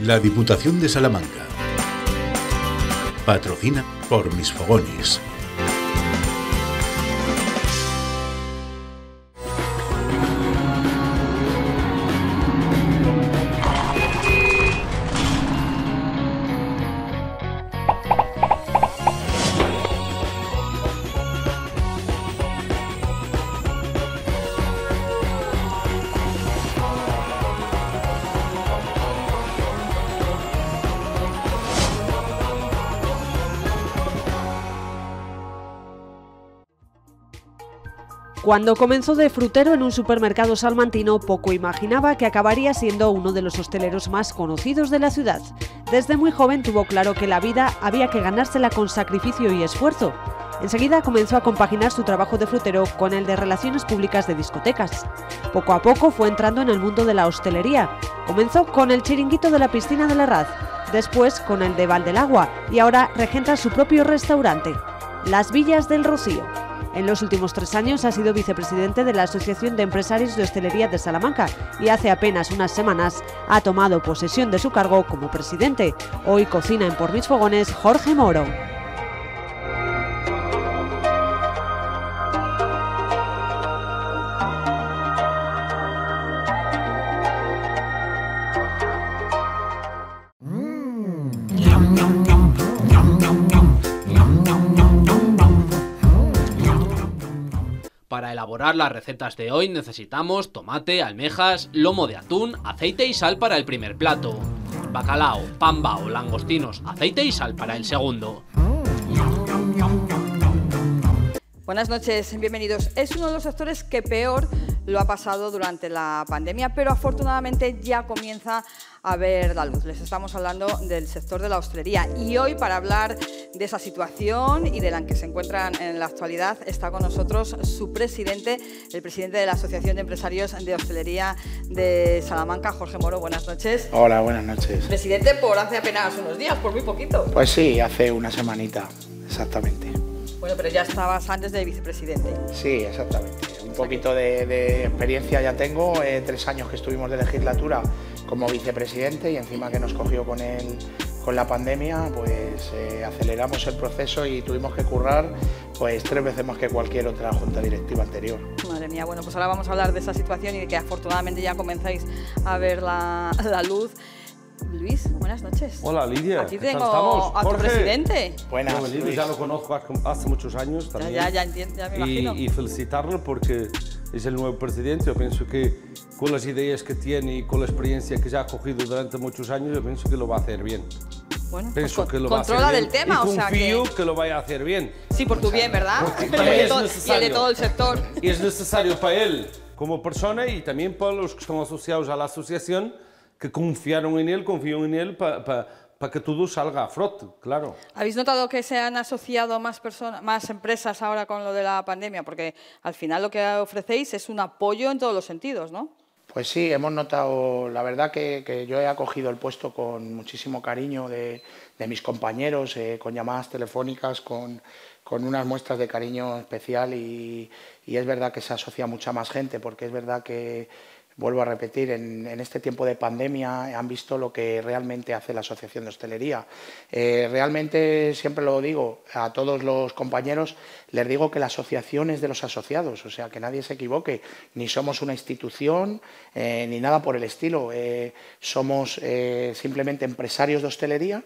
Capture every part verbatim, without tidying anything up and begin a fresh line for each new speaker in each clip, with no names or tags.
La Diputación de Salamanca. Patrocina por Mis Fogonis.
Cuando comenzó de frutero en un supermercado salmantino, poco imaginaba que acabaría siendo uno de los hosteleros más conocidos de la ciudad. Desde muy joven tuvo claro que la vida había que ganársela con sacrificio y esfuerzo. Enseguida comenzó a compaginar su trabajo de frutero con el de relaciones públicas de discotecas. Poco a poco fue entrando en el mundo de la hostelería. Comenzó con el chiringuito de la piscina de la Raz, después con el de Valdelagua y ahora regenta su propio restaurante, Las Villas del Rocío. En los últimos tres años ha sido vicepresidente de la Asociación de Empresarios de Hostelería de Salamanca y hace apenas unas semanas ha tomado posesión de su cargo como presidente. Hoy cocina en Por Mis Fogones Jorge Moro.
Para elaborar las recetas de hoy necesitamos tomate, almejas, lomo de atún, aceite y sal para el primer plato, bacalao, pamba o langostinos, aceite y sal para el segundo.
Buenas noches, bienvenidos. Es uno de los sectores que peor lo ha pasado durante la pandemia, pero afortunadamente ya comienza a ver la luz. Les estamos hablando del sector de la hostelería y hoy, para hablar de esa situación y de la en que se encuentran en la actualidad, está con nosotros su presidente, el presidente de la Asociación de Empresarios de Hostelería de Salamanca, Jorge Moro. Buenas noches.
Hola, buenas noches.
Presidente por hace apenas unos días, por muy poquito.
Pues sí, hace una semanita, exactamente.
Bueno, pero ya estabas antes de vicepresidente.
Sí, exactamente. Un poquito de, de experiencia ya tengo, eh, tres años que estuvimos de legislatura como vicepresidente y encima que nos cogió con, el, con la pandemia, pues eh, aceleramos el proceso y tuvimos que currar pues tres veces más que cualquier otra junta directiva anterior.
Madre mía, bueno, pues ahora vamos a hablar de esa situación y de que afortunadamente ya comenzáis a ver la, la luz. Luis, buenas noches.
Hola Lidia,
aquí
¿qué
tengo
tal estamos?
a tu
Jorge.
presidente.
Buenas,
bueno, Lidia, ya lo conozco hace muchos años también.
Ya, ya, ya, entiendo, ya me
y,
imagino.
y felicitarlo porque es el nuevo presidente. Yo pienso que con las ideas que tiene y con la experiencia que ya ha cogido durante muchos años, yo pienso que lo va a hacer bien.
Bueno,
pienso
pues
que lo
controla
va a hacer
del
bien.
tema,
y
o sea
confío
que...
que lo vaya a hacer bien.
Sí, por tu bien, ¿verdad?
Porque
y,
también
el de
es
todo, y el de
necesario.
todo el sector.
Y es necesario para él como persona y también para los que están asociados a la asociación, que confiaron en él, confían en él para... para para que todo salga a flote, claro.
¿Habéis notado que se han asociado más personas, más empresas ahora con lo de la pandemia? Porque al final lo que ofrecéis es un apoyo en todos los sentidos, ¿no?
Pues sí, hemos notado, la verdad que, que yo he acogido el puesto con muchísimo cariño de, de mis compañeros, eh, con llamadas telefónicas, con, con unas muestras de cariño especial y, y es verdad que se asocia mucha más gente, porque es verdad que, vuelvo a repetir, en, en este tiempo de pandemia han visto lo que realmente hace la Asociación de Hostelería. Eh, realmente, siempre lo digo a todos los compañeros, les digo que la asociación es de los asociados, o sea, que nadie se equivoque, ni somos una institución, eh, ni nada por el estilo, eh, somos eh, simplemente empresarios de hostelería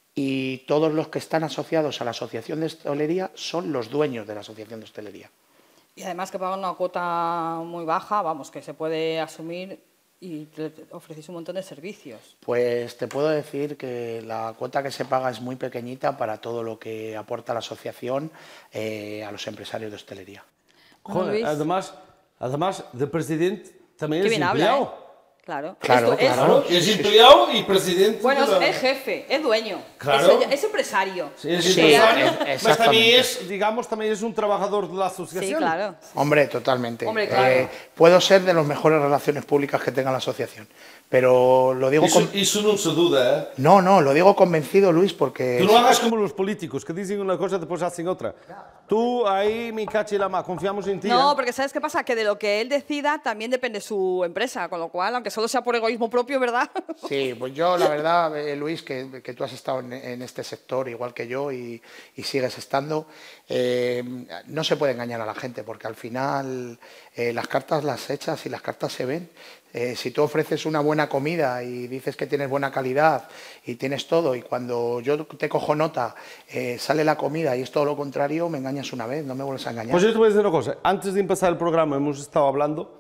y todos los que están asociados a la Asociación de Hostelería son los dueños de la Asociación de Hostelería.
Y además que pagan una cuota muy baja, vamos, que se puede asumir y ofrecéis un montón de servicios.
Pues te puedo decir que la cuota que se paga es muy pequeñita para todo lo que aporta la asociación eh, a los empresarios de hostelería.
Joder, además, además de presidente también es
empleado.
habla,
¿eh? Claro,
claro,
Esto,
claro.
Es empleado y presidente.
Bueno,
de la...
es jefe, es dueño,
Claro.
es, es empresario.
Sí, es
Sí,
empresario,
es-
pero también
exactamente.
es, digamos, también es un trabajador de la asociación.
Sí, claro.
Hombre, totalmente.
Hombre, claro.
Eh, puedo ser de las mejores relaciones públicas que tenga la asociación, Pero lo digo...
Eso,
con...
eso no se duda, ¿eh?
No, no, lo digo convencido, Luis, porque...
Tú no hagas como los políticos, que dicen una cosa y después hacen otra. Tú, ahí, mi cachi la ma, confiamos en ti.
No,
¿eh?
porque ¿sabes qué pasa? Que de lo que él decida también depende su empresa, con lo cual, aunque solo sea por egoísmo propio, ¿verdad?
Sí, pues yo la verdad, eh, Luis, que, que tú has estado en, en este sector igual que yo y, y sigues estando, eh, no se puede engañar a la gente porque al final eh, las cartas las echas y las cartas se ven. Eh, si tú ofreces una buena comida y dices que tienes buena calidad y tienes todo y cuando yo te cojo nota eh, sale la comida y es todo lo contrario, me engañas una vez, no me vuelves a engañar.
Pues yo te voy a decir una cosa. Antes de empezar el programa hemos estado hablando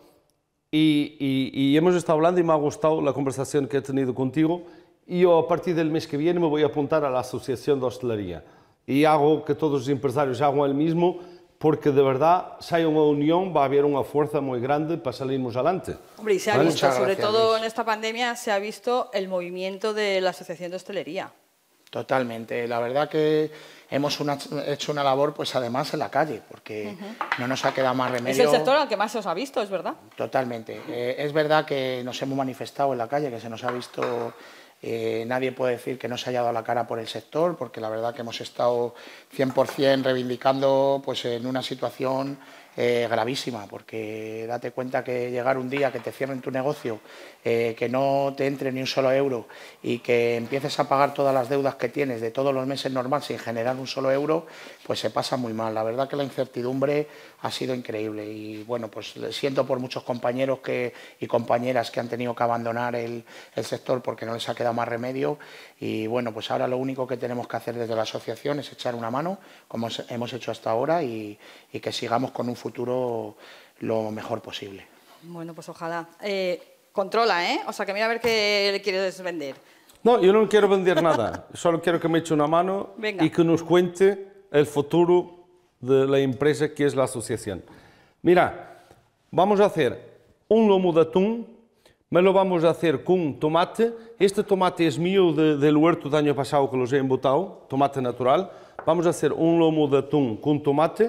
y, y, y hemos estado hablando y me ha gustado la conversación que he tenido contigo y yo a partir del mes que viene me voy a apuntar a la Asociación de Hostelería y hago que todos los empresarios hagan el mismo porque de verdad, si hay una unión, va a haber una fuerza muy grande para salirnos adelante.
Hombre, y se ha
¿Vale?
visto,
Muchas
sobre
gracias,
todo
Luis.
en esta pandemia, se ha visto el movimiento de la Asociación de Hostelería.
Totalmente. La verdad que hemos una- hecho una labor, pues además en la calle, porque uh-huh. no nos ha quedado más
Es
remedio.
el sector al que más se os ha visto, es verdad.
Totalmente. Eh, es verdad que nos hemos manifestado en la calle, que se nos ha visto. Eh, nadie puede decir que no se haya dado la cara por el sector, porque la verdad que hemos estado cien por cien reivindicando pues, en una situación eh, gravísima, porque date cuenta que llegar un día que te cierren tu negocio, eh, que no te entre ni un solo euro y que empieces a pagar todas las deudas que tienes de todos los meses normal sin generar un solo euro, pues se pasa muy mal. La verdad que la incertidumbre ha sido increíble y bueno, pues siento por muchos compañeros que, y compañeras que han tenido que abandonar el, el sector porque no les ha quedado más remedio y bueno, pues ahora lo único que tenemos que hacer desde la asociación es echar una mano, como hemos hecho hasta ahora y, y que sigamos con un futuro lo mejor posible.
Bueno, pues ojalá. Eh, controla, ¿eh? O sea, que mira a ver qué le quieres vender.
No, yo no quiero vender nada, solo quiero que me eche una mano
Venga.
y que nos cuente el futuro de la empresa que es la asociación. Mira, vamos a hacer un lomo de atún, me lo vamos a hacer con tomate. Este tomate es mío de, del huerto del año pasado que los he embotado, tomate natural. Vamos a hacer un lomo de atún con tomate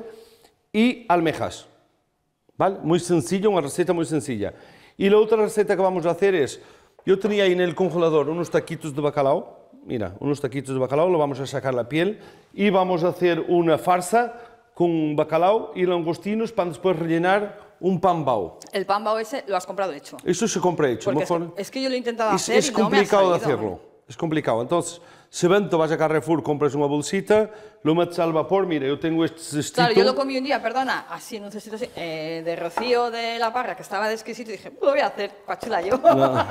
y almejas. ¿Vale? Muy sencillo, una receta muy sencilla. Y la otra receta que vamos a hacer es, yo tenía ahí en el congelador unos taquitos de bacalao, mira, unos taquitos de bacalao, lo vamos a sacar la piel y vamos a hacer una farsa con bacalao y langostinos para después rellenar un pan bao.
El pan bao ese lo has comprado hecho.
Eso se compra hecho.
Porque es que,
mejor...
es que yo lo he intentado
es,
hacer
es
y no me ha
complicado de
salido.
hacerlo. Es complicado. Entonces, si ven, te vas a Carrefour, compras una bolsita, lo metes al vapor. Mira, yo tengo este cestito.
Claro, yo lo comí un día, perdona, así en un cestito así, eh, de Rocío de la Parra, que estaba de exquisito, y dije, lo voy a hacer, pachula yo.
No.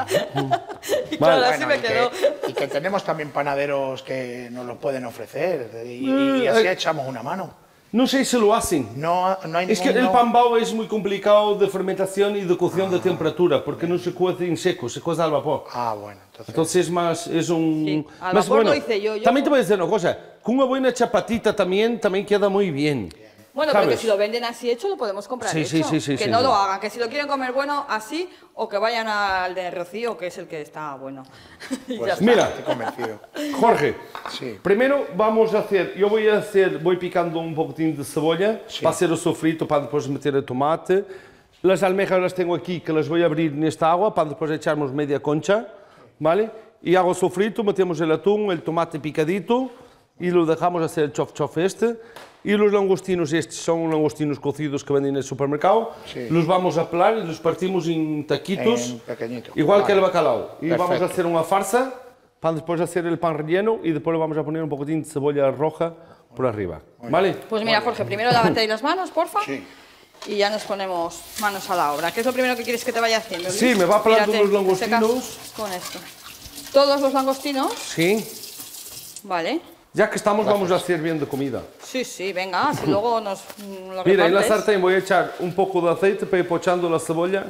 Y claro,
Vale.
así me
y,
quedó.
que, y que tenemos también panaderos que nos los pueden ofrecer y, y- y así
Eh,
echamos una mano.
No sé si lo hacen.
No, no hay
Es que el
ninguno-
pan bao es muy complicado de fermentación y de cocción de temperatura, porque no se cuece en seco, se cuece al vapor.
Ah, bueno, entonces...
Entonces es más, es un...
Sí, al
más
vapor lo hice yo, yo-
También te voy a decir una cosa, con una buena chapatita también, también queda muy bien.
Bueno, pero que
¿sabes?
si lo venden así hecho, lo podemos comprar
Sí,
hecho.
sí, sí, sí,
que
sí,
no
sí.
lo hagan, que si lo quieren comer bueno, así, o que vayan al de Rocío, que es el que está bueno. Y
Pues
ya está.
Mira,
estoy convencido.
Jorge,
Sí.
primero vamos a hacer, yo voy a hacer, voy picando un poquitín de cebolla
Sí.
para hacer el sofrito, para después meter el tomate. Las almejas las tengo aquí, que las voy a abrir en esta agua para después echarnos media concha, ¿vale? Y hago el sofrito, metemos el atún, el tomate picadito y lo dejamos hacer el chof chof este. Y los langostinos estos son langostinos cocidos que venden en el supermercado.
Sí.
Los vamos a pelar y los partimos en taquitos,
En pequeñito.
igual que el
Vale.
bacalao. Y vamos a
Perfecto.
hacer una farsa para después hacer el pan relleno y después le vamos a poner un poquitín de cebolla roja por arriba. ¿Vale?
Pues mira, Jorge, primero lávate ahí las manos, porfa.
Sí.
Y ya nos ponemos manos a la obra. ¿Qué es lo primero que quieres que te vaya haciendo, Luis?
Sí, me va pelando
Mírate,
los
te secas
langostinos.
Con esto. Todos los langostinos,
Sí.
vale.
Ya que estamos, vamos a hacer bien de comida.
Sí, sí, venga, así luego nos mm, lo
Mira, en la
repartes.
sartén voy a echar un poco de aceite para ir pochando la cebolla.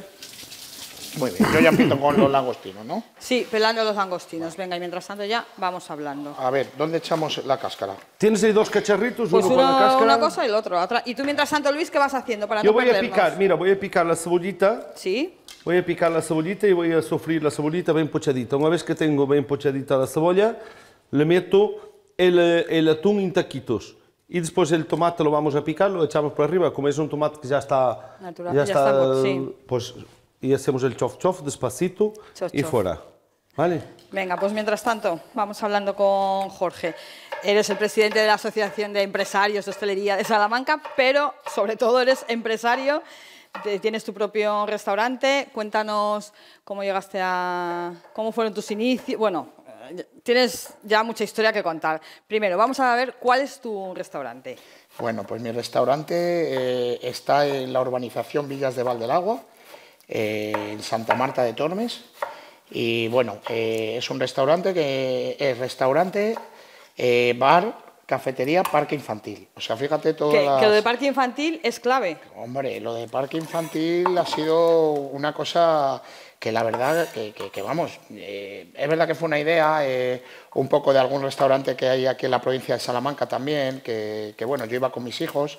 Muy bien, yo ya empiezo con los langostinos, ¿no?
Sí, pelando los langostinos. Venga, y mientras tanto ya vamos hablando.
A ver, ¿dónde echamos la cáscara?
Tienes ahí dos cacharritos,
Pues
uno con la
uno,
cáscara.
una cosa y el otro. Otra. Y tú mientras tanto, Luis, ¿qué vas haciendo para
Yo
no
voy a
perdernos?
picar, mira, voy a picar la cebollita.
Sí,
Voy a picar la cebollita y voy a sofreír la cebollita bien pochadita. Una vez que tengo bien pochadita la cebolla, le meto el, eh, el atún en taquitos. Y después el tomate lo vamos a picar, lo echamos por arriba. Como es un tomate que ya está...
Natural, ya está, sí.
Pues y hacemos el chof chof despacito
Chof,
y
chof.
fuera. ¿Vale?
Venga, pues mientras tanto, vamos hablando con Jorge. Eres el presidente de la Asociación de Empresarios de Hostelería de Salamanca, pero sobre todo eres empresario, tienes tu propio restaurante. Cuéntanos cómo llegaste a... cómo fueron tus inicios. Bueno, tienes ya mucha historia que contar. Primero, vamos a ver cuál es tu restaurante.
Bueno, pues mi restaurante eh, está en la urbanización Villas de Valdelagua, eh, en Santa Marta de Tormes. Y bueno, eh, es un restaurante que es restaurante, eh, bar, cafetería, parque infantil. O sea, fíjate todo.
Que,
las...
que lo de parque infantil es clave.
Hombre, lo de parque infantil ha sido una cosa que la verdad, que, que, que vamos, eh, es verdad que fue una idea, eh, un poco de algún restaurante que hay aquí en la provincia de Salamanca también, que, que bueno, yo iba con mis hijos.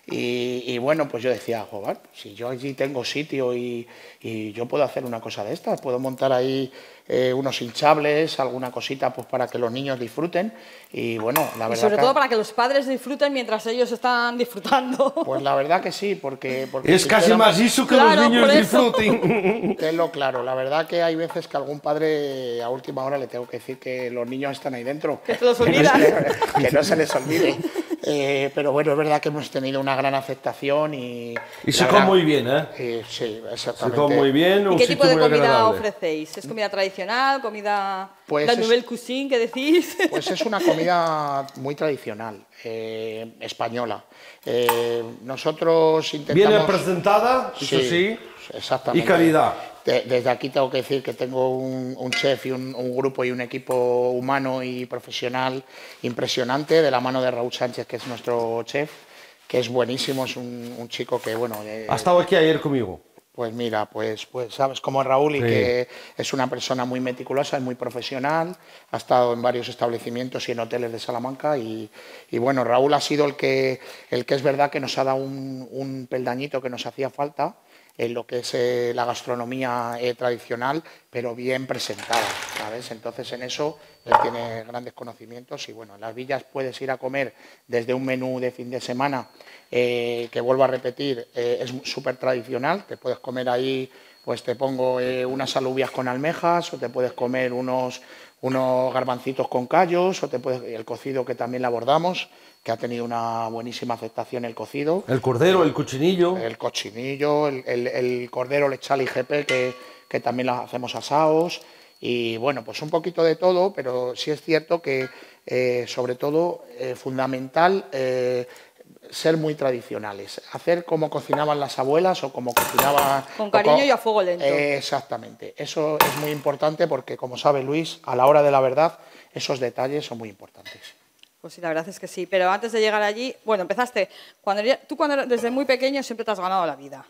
Y, y bueno, pues yo decía, joder, si yo allí tengo sitio y, y yo puedo hacer una cosa de estas, puedo montar ahí eh, unos hinchables, alguna cosita pues para que los niños disfruten. Y bueno, la verdad.
Y sobre
que,
todo para que los padres disfruten mientras ellos están disfrutando.
Pues la verdad que sí, porque. porque
es casi más eso que
claro,
los niños
por eso.
disfruten.
Tenlo claro, la verdad que hay veces que a algún padre a última hora le tengo que decir que los niños están ahí dentro.
Que te los olvidas.
Que no se les olvide. Eh, pero bueno, es verdad que hemos tenido una gran aceptación y...
Y se
la
come
verdad-
muy bien, ¿eh?
Eh, sí,
Se
exactamente.
come muy bien,
¿Y
un
qué tipo
sitio
de
muy
comida
agradable.
ofrecéis? ¿Es comida tradicional, comida
Pues
la
es-
nouvelle cuisine que decís?
Pues es una comida muy tradicional, eh, española. Eh, nosotros intentamos...
Bien presentada, eso sí,
exactamente.
y calidad.
De- desde aquí tengo que decir que tengo un, un chef y un, un grupo y un equipo humano y profesional impresionante, de la mano de Raúl Sánchez, que es nuestro chef, que es buenísimo, es un, un chico que, bueno... eh,
Ha estado aquí ayer conmigo.
Pues mira, pues, pues sabes cómo es Raúl y
Sí.
que es una persona muy meticulosa, es muy profesional, ha estado en varios establecimientos y en hoteles de Salamanca y, y bueno, Raúl ha sido el que, el que es verdad que nos ha dado un, un peldañito que nos hacía falta en lo que es eh, la gastronomía eh, tradicional, pero bien presentada, ¿sabes? Entonces en eso él tiene grandes conocimientos y bueno, en las villas puedes ir a comer desde un menú de fin de semana, eh, que vuelvo a repetir, eh, es súper tradicional, te puedes comer ahí, pues te pongo eh, unas alubias con almejas o te puedes comer unos, unos garbancitos con callos o te puedes, el cocido que también le abordamos, que ha tenido una buenísima aceptación el cocido.
El cordero, el cochinillo.
El cochinillo, el, el, el cordero lechal I G P, que, que también lo hacemos asados. Y bueno, pues un poquito de todo, pero sí es cierto que, eh, sobre todo, eh, fundamental eh, ser muy tradicionales. Hacer como cocinaban las abuelas o como cocinaban...
Con cariño y a fuego lento.
Eh, exactamente. Eso es muy importante porque, como sabe Luis, a la hora de la verdad, esos detalles son muy importantes.
Pues sí, la verdad es que sí. Pero antes de llegar allí, bueno, empezaste, cuando eras- tú cuando eras- desde muy pequeño siempre te has ganado la vida.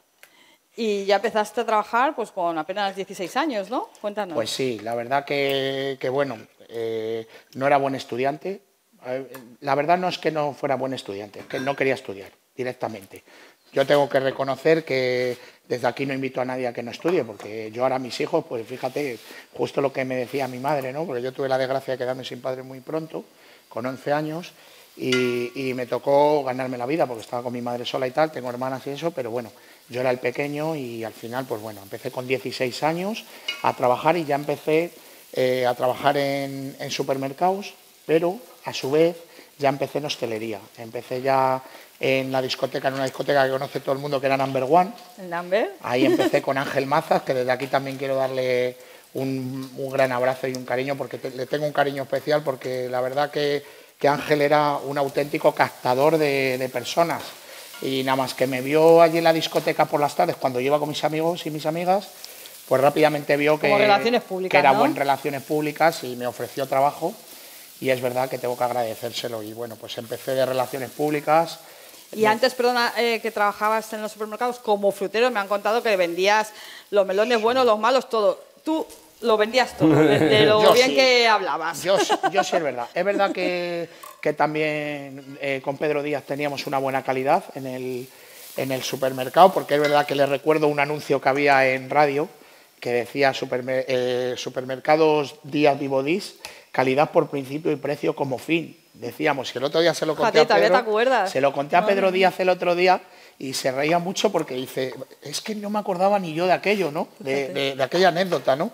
Y ya empezaste a trabajar pues con apenas dieciséis años, ¿no? Cuéntanos.
Pues sí, la verdad que, que bueno, eh, no era buen estudiante. Eh, La verdad no es que no fuera buen estudiante, es que no quería estudiar directamente. Yo tengo que reconocer que desde aquí no invito a nadie a que no estudie, porque yo ahora mis hijos, pues fíjate, justo lo que me decía mi madre, ¿no? Porque yo tuve la desgracia de quedarme sin padre muy pronto, con once años, y, y me tocó ganarme la vida, porque estaba con mi madre sola y tal, tengo hermanas y eso, pero bueno, yo era el pequeño y al final, pues bueno, empecé con dieciséis años a trabajar y ya empecé eh, a trabajar en, en supermercados, pero a su vez ya empecé en hostelería. Empecé ya en la discoteca, en una discoteca que conoce todo el mundo, que era Number One.
¿El number?
Ahí empecé con Ángel Mazas, que desde aquí también quiero darle un, un gran abrazo y un cariño, porque te- le tengo un cariño especial, porque la verdad que, que Ángel era un auténtico captador de, de personas. Y nada más que me vio allí en la discoteca por las tardes, cuando yo iba con mis amigos y mis amigas, pues rápidamente vio que,
Como relaciones públicas,
que era
¿no?
buen relaciones públicas y me ofreció trabajo. Y es verdad que tengo que agradecérselo. Y bueno, pues empecé de relaciones públicas.
Y antes, perdona, eh, que trabajabas en los supermercados como frutero, me han contado que vendías los melones buenos, los malos, todo. Tú lo vendías todo, de, de lo
Yo
bien
sí.
que hablabas.
Yo, sí- yo sí es verdad. Es verdad que, que también eh, con Pedro Díaz teníamos una buena calidad en el, en el supermercado, porque es verdad que le recuerdo un anuncio que había en radio, que decía supermer eh, supermercados Díaz Vivodís, calidad por principio y precio como fin. Decíamos, y el otro día se lo conté
Jate,
a Pedro,
¿te acuerdas?
se lo conté a Pedro Díaz el otro día y se reía mucho porque dice, es que no me acordaba ni yo de aquello, ¿no? De, de, de aquella anécdota, ¿no?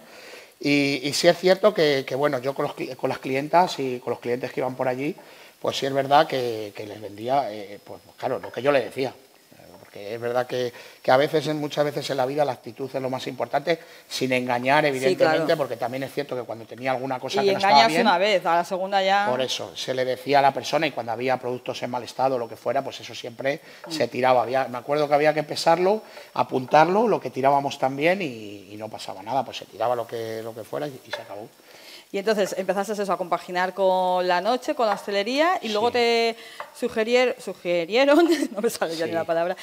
Y, y sí es cierto que, que bueno, yo con, los, con las clientas y con los clientes que iban por allí, pues sí es verdad que, que les vendía, eh, pues claro, lo que yo le decía. Porque es verdad que, que a veces, muchas veces en la vida la actitud es lo más importante, sin engañar, evidentemente, sí, claro. Porque también es cierto que cuando tenía alguna cosa
y
que no estaba bien...
Y engañas una vez, a la segunda ya...
Por eso, se le decía a la persona y cuando había productos en mal estado o lo que fuera, pues eso siempre mm. se tiraba. Había, me acuerdo que había que pesarlo, apuntarlo, lo que tirábamos también y, y no pasaba nada, pues se tiraba lo que, lo que fuera y, y se acabó.
Y entonces empezaste eso, a compaginar con la noche, con la hostelería, y sí. luego te sugerier, sugerieron, no me sale ya sí. ni la palabra,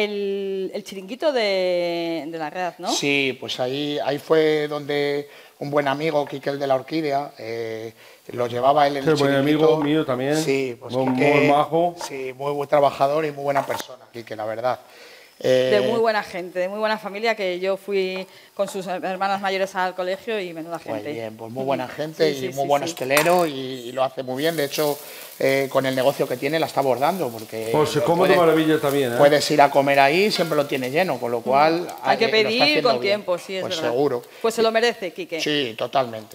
el, el chiringuito de, de la red, ¿no?
Sí, pues ahí, ahí fue donde un buen amigo, Quique el de la Orquídea, eh, lo llevaba él en
sí,
el chiringuito.
Buen amigo mío también,
sí, pues
muy,
Quique,
muy majo.
Sí, muy buen trabajador y muy buena persona, Quique, la verdad.
Eh, de muy buena gente, de muy buena familia, que yo fui con sus hermanas mayores al colegio y menuda gente.
Muy bien, pues muy buena gente
sí,
y
sí,
muy
sí,
buen
sí.
hostelero y, y lo hace muy bien. De hecho, eh, con el negocio que tiene la está abordando porque
pues se come de maravilla también, ¿eh?
Puedes ir a comer ahí, siempre lo tiene lleno, con lo cual...
Hay que
eh,
pedir con
bien.
tiempo, sí, es
pues
verdad.
seguro.
Pues se lo merece, Quique.
Sí, totalmente.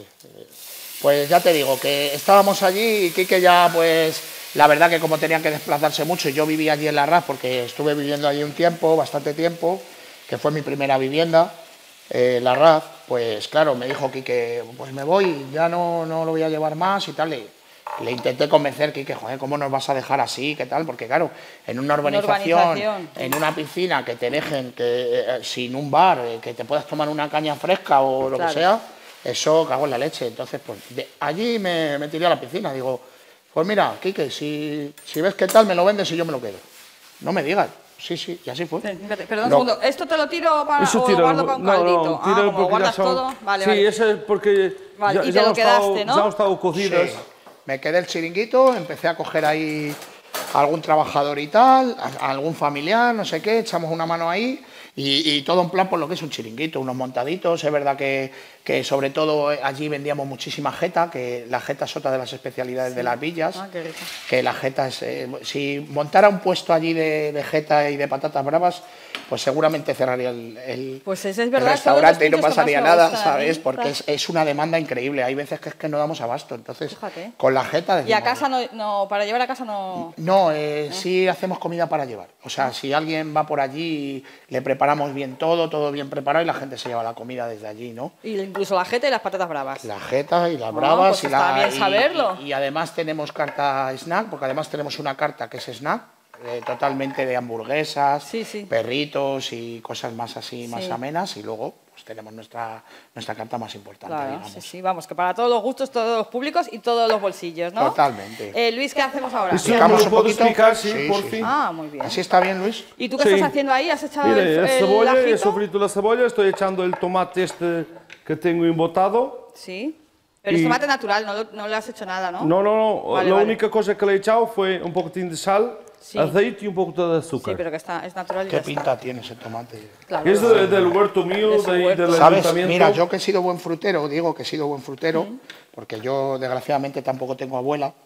Pues ya te digo, que estábamos allí y Quique ya, pues, la verdad que como tenían que desplazarse mucho, y yo vivía allí en la R A Z porque estuve viviendo allí un tiempo, bastante tiempo, que fue mi primera vivienda, eh, la R A Z, pues claro, me dijo Quique, pues me voy, ya no, no lo voy a llevar más y tal, y le intenté convencer, Quique, joder, ¿cómo nos vas a dejar así? ¿Qué tal? Porque claro, en una urbanización, una urbanización. en una piscina, que te dejen, que eh, sin un bar, eh, que te puedas tomar una caña fresca o lo claro. que sea, eso cago en la leche. Entonces, pues de allí me, me tiré a la piscina, digo, pues mira, Quique, si, si ves qué tal, me lo vendes y yo me lo quedo. No me digas. Sí, sí, y así fue.
Perdón un segundo, ¿esto te lo tiro para,
eso
o
tira,
lo guardo para un
no,
caldito?
No,
ah, como guardas
son,
todo, vale,
sí,
vale.
eso es porque
vale,
ya,
y te
ya
lo
han
quedaste,
estado,
¿no?
Ya han estado cocidas.
Sí. Me quedé el chiringuito, empecé a coger ahí a algún trabajador y tal, a, a algún familiar, no sé qué, echamos una mano ahí y, y todo en plan por lo que es un chiringuito, unos montaditos. Es verdad que, que sobre todo allí vendíamos muchísima jeta, que la jeta es otra de las especialidades sí. de las villas,
ah, qué rico.
Que la jeta es, eh, si montara un puesto allí de, de jeta y de patatas bravas, pues seguramente cerraría el, el,
pues es verdad,
el restaurante y no pasaría nada,
gusta,
¿sabes? Porque es, es una demanda increíble, hay veces que es que no damos abasto, entonces
Fíjate.
con la jeta...
Decimos, ¿y a casa no, no, para llevar a casa no...?
No, eh, ¿no? Sí hacemos comida para llevar, o sea, si alguien va por allí, le preparamos bien todo, todo bien preparado y la gente se lleva la comida desde allí, ¿no?
Y incluso la jeta y las patatas bravas.
La jeta y las
no,
bravas
pues
y la...
bien saberlo.
Y, y además tenemos carta snack, porque además tenemos una carta que es snack, Eh, totalmente de hamburguesas,
sí, sí.
perritos y cosas más así,
sí.
más amenas, y luego pues tenemos nuestra, nuestra carta más importante.
Claro,
digamos.
Sí, sí, vamos, que para todos los gustos, todos los públicos y todos los bolsillos, ¿no?
Totalmente.
Eh, Luis, ¿qué hacemos ahora?
¿Explicamos un poquito?
Explicar, sí,
sí,
por
sí.
fin.
Ah, muy bien.
¿Así está bien, Luis?
¿Y tú qué
sí.
estás haciendo ahí? ¿Has echado
Mire,
el,
el,
el
cebolla,
ajito?
he sofrito la cebolla, estoy echando el tomate este que tengo embotado.
Sí. Pero y... es tomate natural, no, no le has hecho nada, ¿no?
No, no, no.
Vale,
la
vale.
única cosa que le he echado fue un poquitín de sal, sí. aceite y un poquito de azúcar.
Sí, pero que está, es natural. Y
¿Qué pinta
está.
tiene ese tomate?
Claro,
es de, del huerto mío, de de,
huerto.
del
¿Sabes?
ayuntamiento.
Mira, yo que he sido buen frutero, digo que he sido buen frutero, uh-huh. porque yo desgraciadamente tampoco tengo abuela.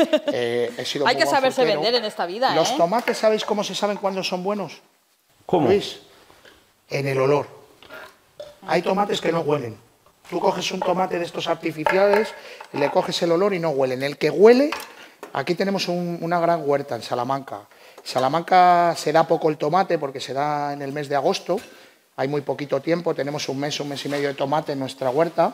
Eh, he sido
Hay que
buen
saberse
frutero.
vender en esta vida,
Los
¿eh?
tomates, ¿sabéis cómo se saben cuándo son buenos?
¿Cómo?
Luis, en el olor. Hay tomates que no huelen. Tú coges un tomate de estos artificiales, le coges el olor y no huelen. El que huele, aquí tenemos un, una gran huerta en Salamanca. Salamanca se da poco el tomate porque se da en el mes de agosto, hay muy poquito tiempo, tenemos un mes, un mes y medio de tomate en nuestra huerta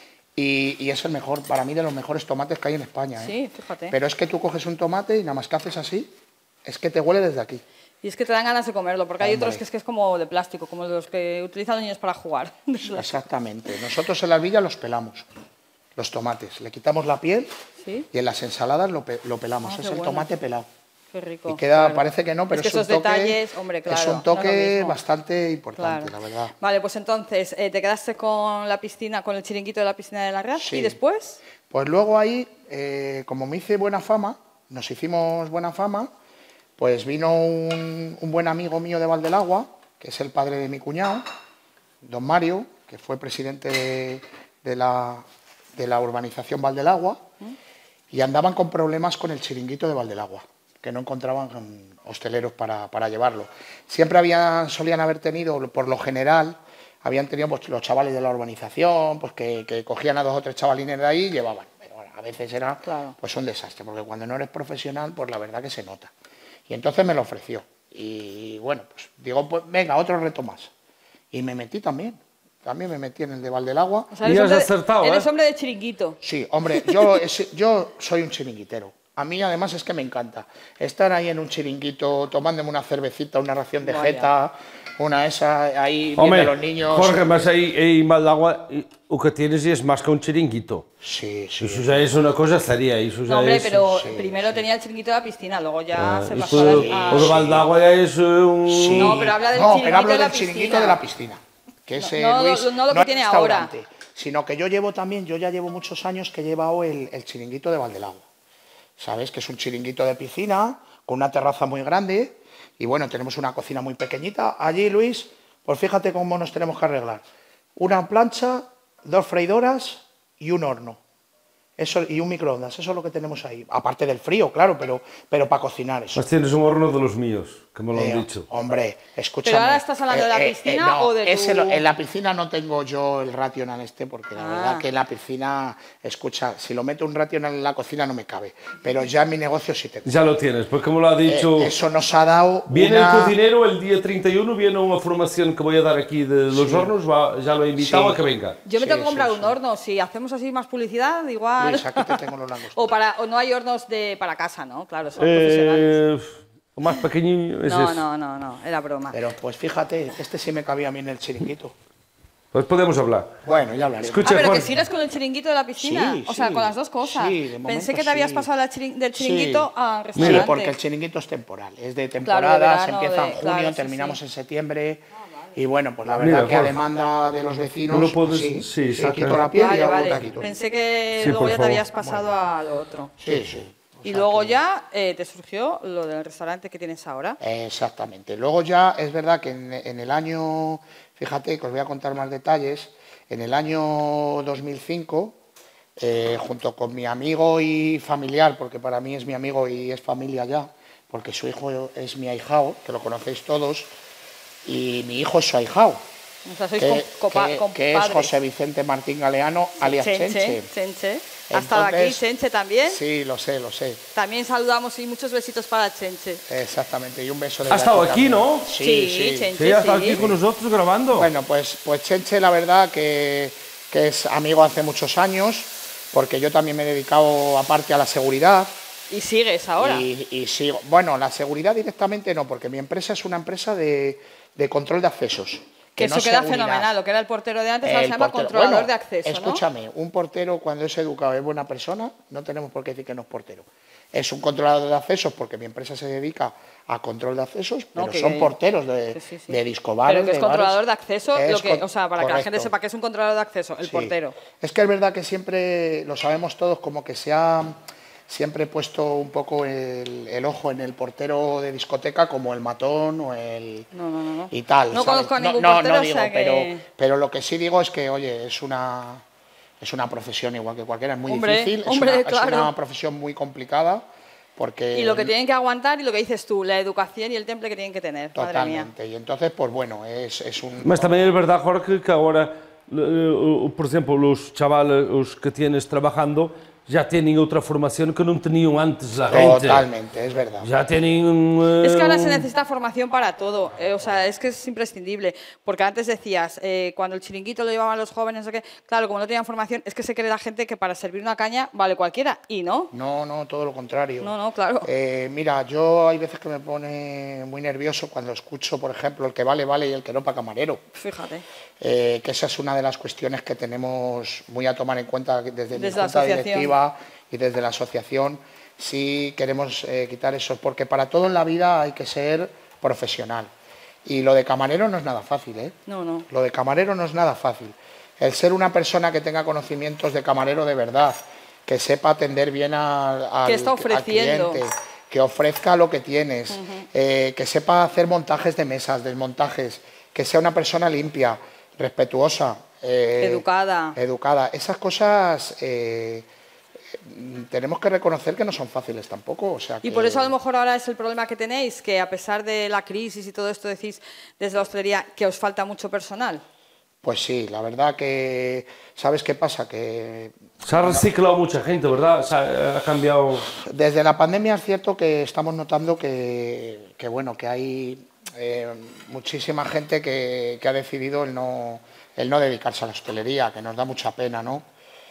y, y es el mejor, para mí, de los mejores tomates que hay en España. ¿eh?
Sí, fíjate.
Pero es que tú coges un tomate y nada más que haces así, es que te huele desde aquí.
Y es que te dan ganas de comerlo, porque hay
Hombre.
otros que es, que es como de plástico, como los que utilizan los niños para jugar.
Exactamente. Nosotros en las villas los pelamos, los tomates. Le quitamos la piel
¿Sí?
y en las ensaladas lo, pe lo pelamos.
Ah,
es el
bueno.
tomate pelado.
Qué rico.
Y queda,
claro.
parece que no, pero
es, que
es,
esos
un toque,
detalles, hombre, claro,
es un toque
no es
bastante importante,
claro.
la verdad.
Vale, pues entonces, eh, ¿te quedaste con la piscina, con el chiringuito de la piscina de la R A Z?
Sí.
¿Y después?
Pues luego ahí, eh, como me hice buena fama, nos hicimos buena fama, pues vino un, un buen amigo mío de Valdelagua, que es el padre de mi cuñado, don Mario, que fue presidente de, de, la, de la urbanización Valdelagua, ¿Mm? y andaban con problemas con el chiringuito de Valdelagua, que no encontraban hosteleros para, para llevarlo. Siempre habían, solían haber tenido, por lo general, habían tenido pues, los chavales de la urbanización, pues que, que cogían a dos o tres chavalines de ahí y llevaban. Pero bueno, a veces era claro. pues un desastre, porque cuando no eres profesional, pues la verdad que se nota. Y entonces me lo ofreció. Y bueno, pues digo, pues venga, otro reto más. Y me metí también. También me metí en el de Valdelagua.
O sea, eres, hombre, acertado, eres ¿eh? hombre de chiringuito.
Sí, hombre, yo, es, yo soy un chiringuitero. A mí además es que me encanta estar ahí en un chiringuito, tomándome una cervecita, una ración de Vaya. jeta, una esa, ahí
Hombre,
viendo a los niños.
Jorge, más ahí en Valdelagua, lo que tienes es más que un chiringuito.
Sí, sí.
Eso ya es una cosa seria. Eso ya
no, hombre,
es...
pero
sí,
primero
sí.
tenía el chiringuito de la piscina, luego ya
ah,
se pasó a la...
O de Valdelagua ya es un...
Sí.
No, pero habla del
no,
chiringuito,
pero hablo
de, la
del chiringuito de la piscina. Que es,
no, no,
Luis,
no, no lo que
no
tiene ahora.
Sino que yo llevo también, yo ya llevo muchos años que he llevado el, el chiringuito de Valdelagua. ¿Sabes? Que es un chiringuito de piscina, con una terraza muy grande, y bueno, tenemos una cocina muy pequeñita. Allí, Luis, pues fíjate cómo nos tenemos que arreglar. Una plancha, dos freidoras y un horno. Eso, y un microondas, eso es lo que tenemos ahí. Aparte del frío, claro, pero, pero para cocinar eso.
Pues tienes un horno de los míos, que me lo
eh,
han dicho.
Hombre, escúchame.
¿Pero ahora estás hablando eh, de la piscina eh, eh, no, o de tu...?
Lo, en la piscina no tengo yo el rational este, porque la ah. verdad que en la piscina, escucha, si lo meto un rational en la cocina no me cabe. Pero ya en mi negocio sí tengo.
Ya lo tienes, pues como lo ha dicho...
Eh, eso nos ha dado
Viene
una...
el cocinero el día treinta y uno, viene una formación que voy a dar aquí de los sí. hornos, va, ya lo he invitado sí. a que venga.
Yo me
sí,
tengo que comprar
sí,
un
sí.
horno, si hacemos así más publicidad, igual...
Luis, aquí te tengo los
O, para, o no hay hornos de, para casa, ¿no? Claro, son
eh,
profesionales.
O más pequeño es
No,
eso.
no, no, no, era broma.
Pero pues fíjate, este sí me cabía a mí en el chiringuito.
Pues podemos hablar.
Bueno, ya hablaré.
Escucha,
ah, pero
Juan.
que sigues con el chiringuito de la piscina.
Sí,
o sea,
sí,
con las dos cosas.
Sí, de momento
Pensé que te habías
sí.
pasado la chiring del chiringuito sí. al restaurante.
Sí, porque el chiringuito es temporal. Es de temporada,
claro, de verano,
se empieza
de,
en junio,
claro,
terminamos
sí, sí.
en septiembre. Y bueno, pues la verdad Mira, que a demanda de los vecinos,
no puedes,
sí,
sí,
sí, quito la piel
vale,
y hago
vale.
un taquito.
Pensé que
sí,
luego ya
favor.
te habías pasado bueno. al otro.
Sí, sí. O
y
sea
luego
que...
ya eh, te surgió lo del restaurante que tienes ahora.
Exactamente. Luego ya es verdad que en, en el año, fíjate que os voy a contar más detalles, en el año dos mil cinco, eh, junto con mi amigo y familiar, porque para mí es mi amigo y es familia ya, porque su hijo es mi ahijao, que lo conocéis todos, y mi hijo es su ahijao.
O sea, sois
que,
compa
que,
compadres.
que es José Vicente Martín Galeano, alias Chenche.
Chenche. Chenche. ¿Ha estado aquí Chenche también?
Sí, lo sé, lo sé.
También saludamos y muchos besitos para Chenche.
Exactamente, y un beso de
¿Ha estado aquí,
también.
no?
Sí,
sí.
sí.
Chenche,
sí, ha estado
sí.
aquí con nosotros grabando.
Bueno, pues, pues Chenche, la verdad que, que es amigo hace muchos años, porque yo también me he dedicado aparte a la seguridad.
¿Y sigues ahora?
Y, y sigo. Bueno, la seguridad directamente no, porque mi empresa es una empresa de, de control de accesos.
Que, que eso no queda seguridad. Fenomenal, lo que era el portero de antes, ahora se llama portero. controlador bueno, de acceso,
escúchame,
¿no?
un portero cuando es educado es buena persona, no tenemos por qué decir que no es portero. Es un controlador de accesos porque mi empresa se dedica a control de accesos, pero no, que, son porteros de, que sí, sí. de discobares.
Pero que es controlador bares. de acceso,
es
lo que, o sea, para correcto. que la gente sepa que es un controlador de acceso, el
sí.
portero.
Es que es verdad que siempre, lo sabemos todos, como que se ha... Siempre he puesto un poco el, el ojo en el portero de discoteca como el matón o el...
No, no, no.
Y tal,
No
¿sabes?
conozco a ningún
no,
portero,
no, no digo,
o sea que...
pero, pero lo que sí digo es que, oye, es una, es una profesión igual que cualquiera, es muy
hombre,
difícil,
hombre,
es, una,
claro.
es una profesión muy complicada porque...
Y lo que tienen que aguantar y lo que dices tú, la educación y el temple que tienen que tener,
totalmente.
Madre mía.
Y entonces, pues bueno, es, es un...
Mas también es verdad, Jorge, que ahora, por ejemplo, los chavales los que tienes trabajando ya tienen otra formación que no tenían antes la gente.
Totalmente, es verdad.
Ya tienen... Eh,
es que ahora se necesita formación para todo, eh, o sea, es que es imprescindible, porque antes decías, eh, cuando el chiringuito lo llevaban los jóvenes, o qué, claro, como no tenían formación, es que se cree la gente que para servir una caña vale cualquiera, y no.
No, no, todo lo contrario.
No, no, claro.
Eh, mira, yo hay veces que me pone muy nervioso cuando escucho, por ejemplo, el que vale, vale y el que no para camarero.
Fíjate.
Eh, que esa es una de las cuestiones que tenemos muy a tomar en cuenta desde, desde mi junta directiva y desde la asociación. Sí queremos eh, quitar eso, porque para todo en la vida hay que ser profesional. Y lo de camarero no es nada fácil, ¿eh?
No, no.
Lo de camarero no es nada fácil. El ser una persona que tenga conocimientos de camarero de verdad, que sepa atender bien al, al,
¿Qué está ofreciendo?
al cliente, que ofrezca lo que tienes,
Uh-huh.
eh, que sepa hacer montajes de mesas, desmontajes, que sea una persona limpia, respetuosa, Eh,
educada.
Educada. Esas cosas eh, tenemos que reconocer que no son fáciles tampoco. O sea,
y
que...
por eso a lo mejor ahora es el problema que tenéis, que a pesar de la crisis y todo esto decís desde la hostelería que os falta mucho personal.
Pues sí, la verdad que, ¿sabes qué pasa? Que
se ha reciclado mucha gente, ¿verdad? Se ha, ha cambiado...
Desde la pandemia es cierto que estamos notando que, que bueno, que hay eh, muchísima gente que, que ha decidido el no, el no dedicarse a la hostelería, que nos da mucha pena, ¿no?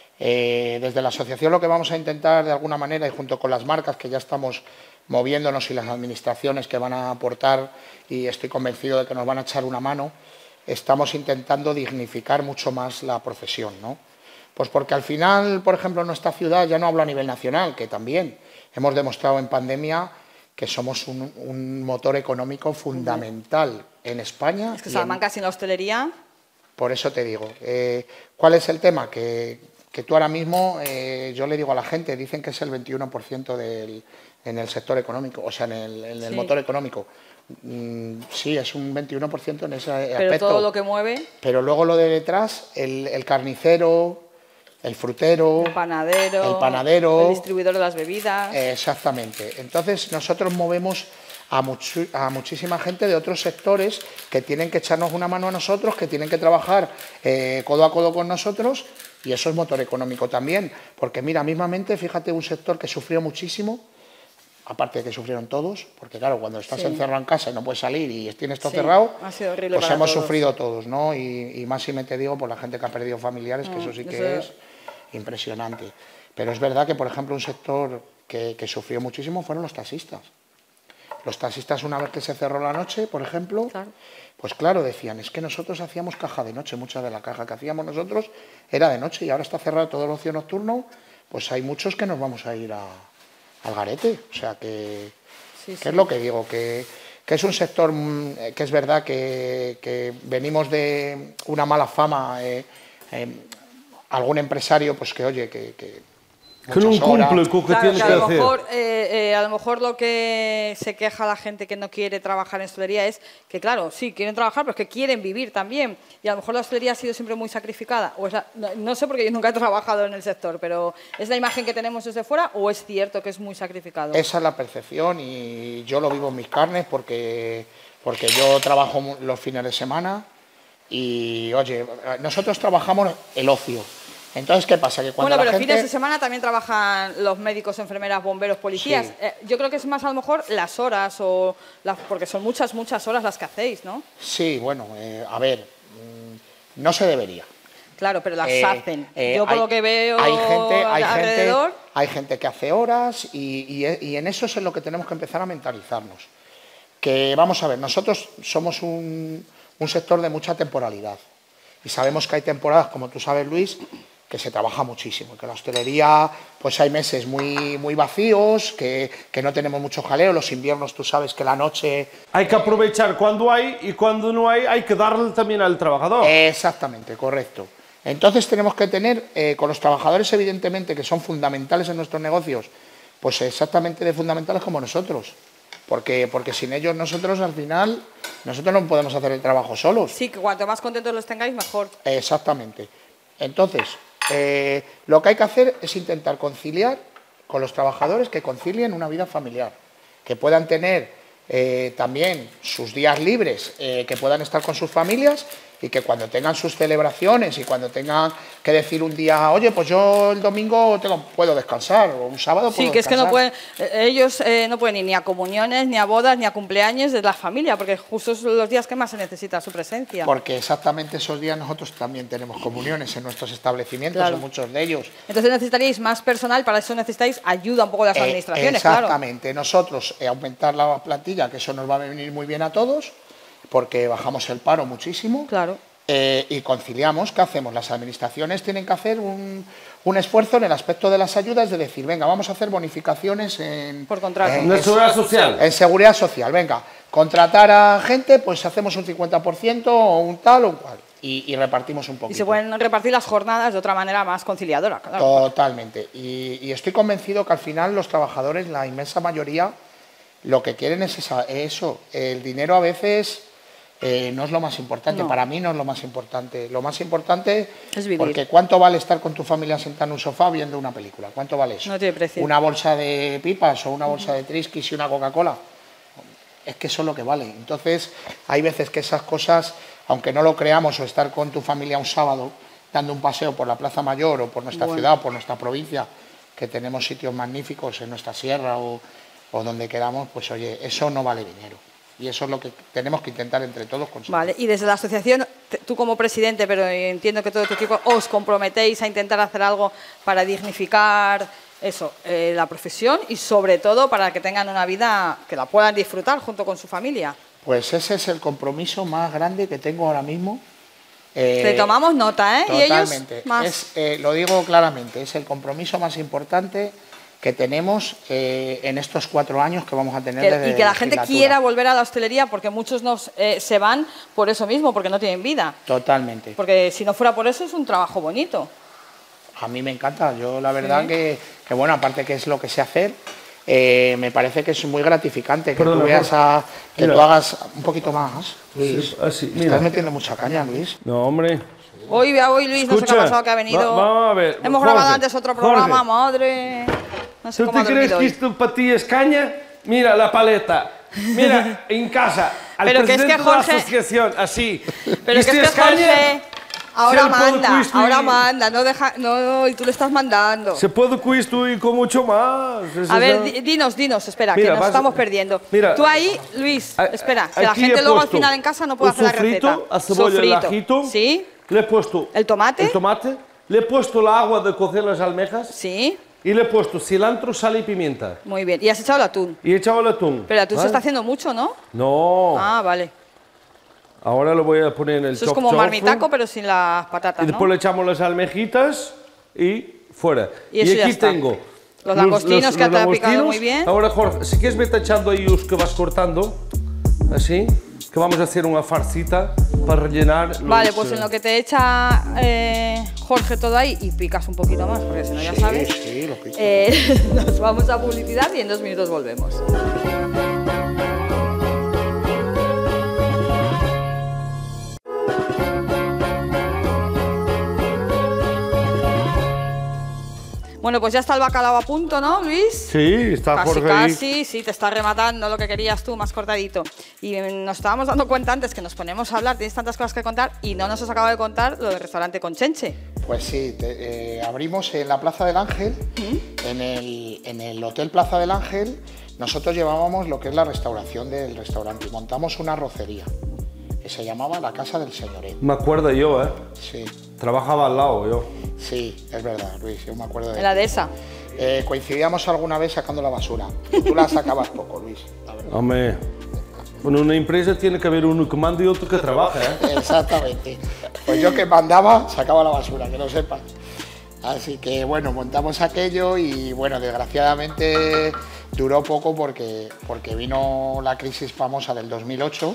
Eh, desde la asociación lo que vamos a intentar de alguna manera, y junto con las marcas que ya estamos moviéndonos y las administraciones que van a aportar, y estoy convencido de que nos van a echar una mano, estamos intentando dignificar mucho más la profesión, ¿no? Pues porque al final, por ejemplo, en nuestra ciudad, ya no hablo a nivel nacional, que también hemos demostrado en pandemia que somos un, un motor económico fundamental uh-huh. en España.
Es que Salamanca en... sin la hostelería...
Por eso te digo, eh, ¿cuál es el tema? Que, que tú ahora mismo, eh, yo le digo a la gente, dicen que es el veintiuno por ciento del, en el sector económico, o sea, en el, en el sí. motor económico. Mm, sí, es un veintiuno por ciento en ese
pero
aspecto.
Pero todo lo que mueve...
Pero luego lo de detrás, el, el carnicero, el frutero...
El panadero,
el panadero...
el distribuidor de las bebidas...
Eh, exactamente. Entonces, nosotros movemos a, much, a muchísima gente de otros sectores que tienen que echarnos una mano a nosotros, que tienen que trabajar eh, codo a codo con nosotros, y eso es motor económico también. Porque mira, mismamente, fíjate, un sector que sufrió muchísimo, aparte de que sufrieron todos, porque claro, cuando estás sí. encerrado en casa y no puedes salir y tienes todo sí, cerrado,
ha sido horrible
pues
para
hemos
todos.
sufrido todos, ¿no? Y, y más si me te digo por la gente que ha perdido familiares, que mm, eso sí que eso... es impresionante. Pero es verdad que, por ejemplo, un sector que, que sufrió muchísimo fueron los taxistas. Los taxistas, una vez que se cerró la noche, por ejemplo, claro. pues claro, decían, es que nosotros hacíamos caja de noche, mucha de la caja que hacíamos nosotros era de noche y ahora está cerrado todo el ocio nocturno, pues hay muchos que nos vamos a ir a, al garete. O sea, que, sí, que sí. es lo que digo, que, que es un sector que es verdad que, que venimos de una mala fama, eh, eh, algún empresario, pues que oye, que... que
que no cumple con lo que
claro,
tiene
que,
que
a lo
hacer.
Mejor, eh, eh, a lo mejor lo que se queja la gente que no quiere trabajar en hostelería es que, claro, sí, quieren trabajar, pero es que quieren vivir también. Y a lo mejor la hostelería ha sido siempre muy sacrificada. O es la, no, no sé, porque yo nunca he trabajado en el sector, pero ¿es la imagen que tenemos desde fuera o es cierto que es muy sacrificado?
Esa es la percepción y yo lo vivo en mis carnes porque, porque yo trabajo los fines de semana y, oye, nosotros trabajamos el ocio. Entonces, ¿qué pasa? Que cuando
bueno, pero
la gente...
fines de semana también trabajan los médicos, enfermeras, bomberos, policías. Sí. Eh, yo creo que es más a lo mejor las horas, o las, porque son muchas, muchas horas las que hacéis, ¿no?
Sí, bueno, eh, a ver, mmm, no se debería.
Claro, pero las
eh,
hacen.
Eh,
yo por
hay,
lo que veo
hay gente, hay
alrededor...
Gente, hay gente que hace horas y, y, y en eso es en lo que tenemos que empezar a mentalizarnos. Que, vamos a ver, nosotros somos un, un sector de mucha temporalidad. Y sabemos que hay temporadas, como tú sabes, Luis, que se trabaja muchísimo, que en la hostelería pues hay meses muy, muy vacíos, que, que no tenemos mucho jaleo, los inviernos tú sabes que la noche...
Hay que aprovechar cuando hay y cuando no hay hay que darle también al trabajador.
Exactamente, correcto. Entonces tenemos que tener eh, con los trabajadores evidentemente que son fundamentales en nuestros negocios, pues exactamente de fundamentales como nosotros. Porque, porque sin ellos nosotros al final, nosotros no podemos hacer el trabajo solos.
Sí, que cuanto más contentos los tengáis, mejor.
Exactamente. Entonces, eh, lo que hay que hacer es intentar conciliar con los trabajadores, que concilien una vida familiar, que puedan tener eh, también sus días libres, eh, que puedan estar con sus familias y que cuando tengan sus celebraciones y cuando tengan que decir un día, oye, pues yo el domingo tengo, puedo descansar, o un sábado puedo
Sí, que
descansar.
es que no pueden, ellos eh, no pueden ir ni a comuniones, ni a bodas, ni a cumpleaños de la familia, porque justo son los días que más se necesita su presencia.
Porque exactamente esos días nosotros también tenemos comuniones en nuestros establecimientos, claro. en muchos de ellos.
Entonces necesitaríais más personal, para eso necesitáis ayuda un poco de las
eh,
administraciones,
exactamente.
Claro.
Nosotros eh, aumentar la plantilla, que eso nos va a venir muy bien a todos, porque bajamos el paro muchísimo.
Claro.
Eh, y conciliamos. ¿Qué hacemos? Las administraciones tienen que hacer un, un esfuerzo en el aspecto de las ayudas, de decir, venga, vamos a hacer bonificaciones en...
Por contrato.
En, en seguridad social.
En seguridad social, venga. Contratar a gente, pues hacemos un cincuenta por ciento o un tal o un cual. Y, y repartimos un poquito.
Y se pueden repartir las jornadas de otra manera más conciliadora. Claro.
Totalmente. Y, y estoy convencido que al final los trabajadores, la inmensa mayoría, lo que quieren es esa, eso. El dinero a veces... eh, no es lo más importante.
No.
Para mí no es lo más importante. Lo más importante
es vivir.
Porque ¿cuánto vale estar con tu familia sentada en un sofá viendo una película? ¿Cuánto vale eso?
No tiene precio.
¿Una bolsa de pipas o una bolsa de trisquis y una Coca-Cola? Es que eso es lo que vale. Entonces, hay veces que esas cosas, aunque no lo creamos, o estar con tu familia un sábado dando un paseo por la Plaza Mayor o por nuestra
bueno.
ciudad o por nuestra provincia, que tenemos sitios magníficos en nuestra sierra o, o donde queramos, pues oye, eso no vale dinero. Y eso es lo que tenemos que intentar entre todos conseguir.
Vale, y desde la asociación, tú como presidente, pero entiendo que todo tu equipo, os comprometéis a intentar hacer algo para dignificar eso, eh, la profesión y sobre todo para que tengan una vida que la puedan disfrutar junto con su familia.
Pues ese es el compromiso más grande que tengo ahora mismo. Eh,
Te tomamos nota, ¿eh?
Totalmente.
Y ellos más.
Es, eh, lo digo claramente, es el compromiso más importante que tenemos eh, en estos cuatro años que vamos a tener
Que,
de
y que la gente
legislatura.
quiera volver a la hostelería porque muchos nos, eh, se van por eso mismo, porque no tienen vida.
Totalmente.
Porque si no fuera por eso es un trabajo bonito.
A mí me encanta. Yo la verdad
Sí.
que, que, bueno, aparte que es lo que sé hacer, eh, me parece que es muy gratificante que
Perdona,
tú veas a, que
mira.
tú hagas un poquito más, Luis.
Sí, así,
Estás
mira.
metiendo mucha caña, Luis.
No, hombre.
Hoy, hoy Luis, no sé qué
Escucha,
ha pasado, que ha venido.
va- vamos a ver,
Hemos
Jorge,
grabado antes otro programa,
Jorge.
madre. No sé
¿Tú
cómo
te
ha
crees
dormido
que
hoy.
esto para ti es caña? Mira la paleta. Mira, en casa. Al
Pero que es
presidente
que
de la
Jorge-
asociación, así.
Pero es que,
¿Esto
es que
caña?
Jorge ahora
Se puede
manda,
cuisto y-
ahora manda, no deja, no, y tú le estás mandando.
Se puede con esto y con mucho más. Es
A ver,
esa-
di- dinos, dinos, espera,
Mira,
que nos
vas-
estamos perdiendo.
mira.
Tú ahí, Luis,
A-
espera, que la
aquí
gente
he
luego al
puesto
final en casa no puede
un
hacer la
sofrito,
receta.
a cebolla, el
Sofrito.
ajito.
Sí,
Le he puesto
¿El tomate?
el tomate, le he puesto la agua de cocer las almejas
sí,
y le he puesto cilantro, sal y pimienta.
muy bien. Y has echado el atún.
Y he echado el atún.
Pero el atún se
¿vale?
está haciendo mucho, ¿no?
No,
Ah, vale.
ahora lo voy a poner en el
Eso es
chop
como
chop,
marmitaco, pero sin las patatas,
y después
¿no?
le echamos las almejitas y fuera.
Y eso ya
aquí
está.
tengo
Los langostinos que te ha picado
langostinos.
muy bien.
Ahora, Jorge, si quieres vete echando ahí los que vas cortando, así, que vamos a hacer una farcita para rellenar. los,
Vale, pues en
eh,
lo que te echa eh, Jorge todo ahí y picas un poquito más, porque si no ya
Sí,
sabes.
sí, lo pico.
Eh, nos vamos a publicidad y en dos minutos volvemos. Bueno, pues ya está el bacalao a punto, ¿no, Luis?
Sí, está
Casi,
Jorge ahí.
casi, sí, te está rematando lo que querías tú, más cortadito. Y eh, nos estábamos dando cuenta antes que nos ponemos a hablar, tienes tantas cosas que contar y no nos has acabado de contar lo del restaurante con Chenche.
Pues sí, te- eh, abrimos en la Plaza del Ángel, en el, en el Hotel Plaza del Ángel. Nosotros llevábamos lo que es la restauración del restaurante y montamos una arrocería que se llamaba La Casa del Señoret.
Me acuerdo yo, ¿eh?
Sí,
Trabajaba al lado yo.
sí, es verdad, Luis, yo me acuerdo de
En la dehesa.
Eh, coincidíamos alguna vez sacando la basura. Tú la sacabas poco, Luis, la verdad.
Hombre, en una empresa tiene que haber uno que manda y otro que trabaja, ¿eh?
Exactamente. Pues yo que mandaba, sacaba la basura, que lo sepas. Así que bueno, montamos aquello y bueno, desgraciadamente duró poco porque, porque vino la crisis famosa del dos mil ocho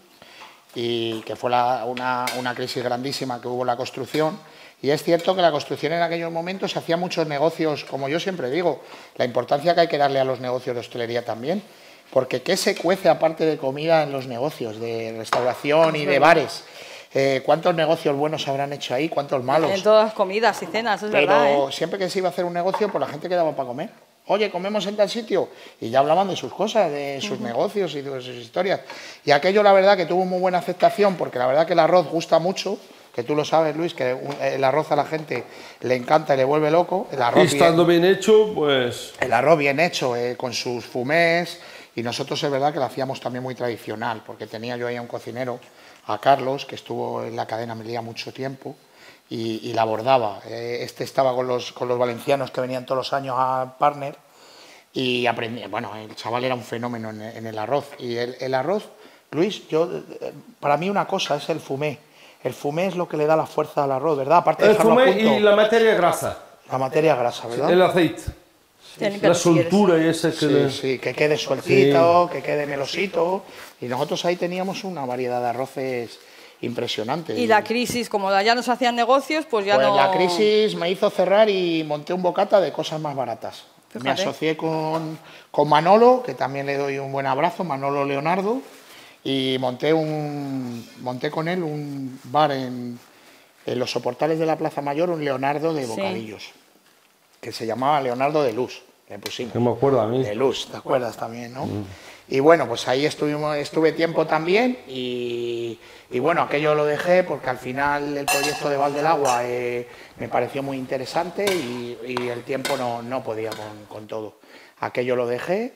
y que fue la- una, una crisis grandísima que hubo en la construcción. Y es cierto que la construcción en aquellos momentos se hacía muchos negocios, como yo siempre digo, la importancia que hay que darle a los negocios de hostelería también, porque ¿qué se cuece aparte de comida en los negocios, de restauración y de bares? Eh, ¿Cuántos negocios buenos se habrán hecho ahí? ¿Cuántos malos?
En todas las comidas y cenas, es
Pero
verdad, ¿eh?
siempre que se iba a hacer un negocio, pues la gente quedaba para comer. Oye, comemos en tal sitio. Y ya hablaban de sus cosas, de sus negocios y de sus historias. Y aquello, la verdad, que tuvo muy buena aceptación, porque la verdad que el arroz gusta mucho, que tú lo sabes, Luis, que un- el arroz a la gente le encanta y le vuelve loco. El
Y
arroz, bien,
estando bien hecho, pues...
el arroz bien hecho, eh, con sus fumés. Y nosotros es verdad que lo hacíamos también muy tradicional, porque tenía yo ahí a un cocinero, a Carlos, que estuvo en la cadena Melilla mucho tiempo, y, y la abordaba. Eh, este estaba con los, con los valencianos que venían todos los años a Partner y aprendí. Bueno, el chaval era un fenómeno en, en el arroz. Y el, el arroz, Luis, yo, eh, para mí una cosa es el fumé. El fumé es lo que le da la fuerza al arroz, ¿verdad? Aparte de
El
dejarlo a
fumé
punto,
y la materia grasa,
la materia grasa, ¿verdad?
el aceite,
Te
la
limpias los pies.
soltura y ese que...
Sí,
le-
sí, que quede sueltito, que quede melosito. Y nosotros ahí teníamos una variedad de arroces impresionante.
Y la crisis, como ya no se hacían negocios, pues ya
Pues
no...
la crisis me hizo cerrar y monté un bocata de cosas más baratas. Me
Fíjate.
asocié con, con Manolo, que también le doy un buen abrazo, Manolo Leonardo, y monté, un, monté con él un bar en, en los soportales de la Plaza Mayor, un Leonardo de bocadillos, sí. que se llamaba Leonardo de Luz, le pusimos.
No me acuerdo a mí.
De Luz, ¿te acuerdas también, no? Mm. Y bueno, pues ahí estuvimos, estuve tiempo también y, y bueno, aquello lo dejé porque al final el proyecto de Val del Agua eh, me pareció muy interesante y, y el tiempo no, no podía con, con todo. Aquello lo dejé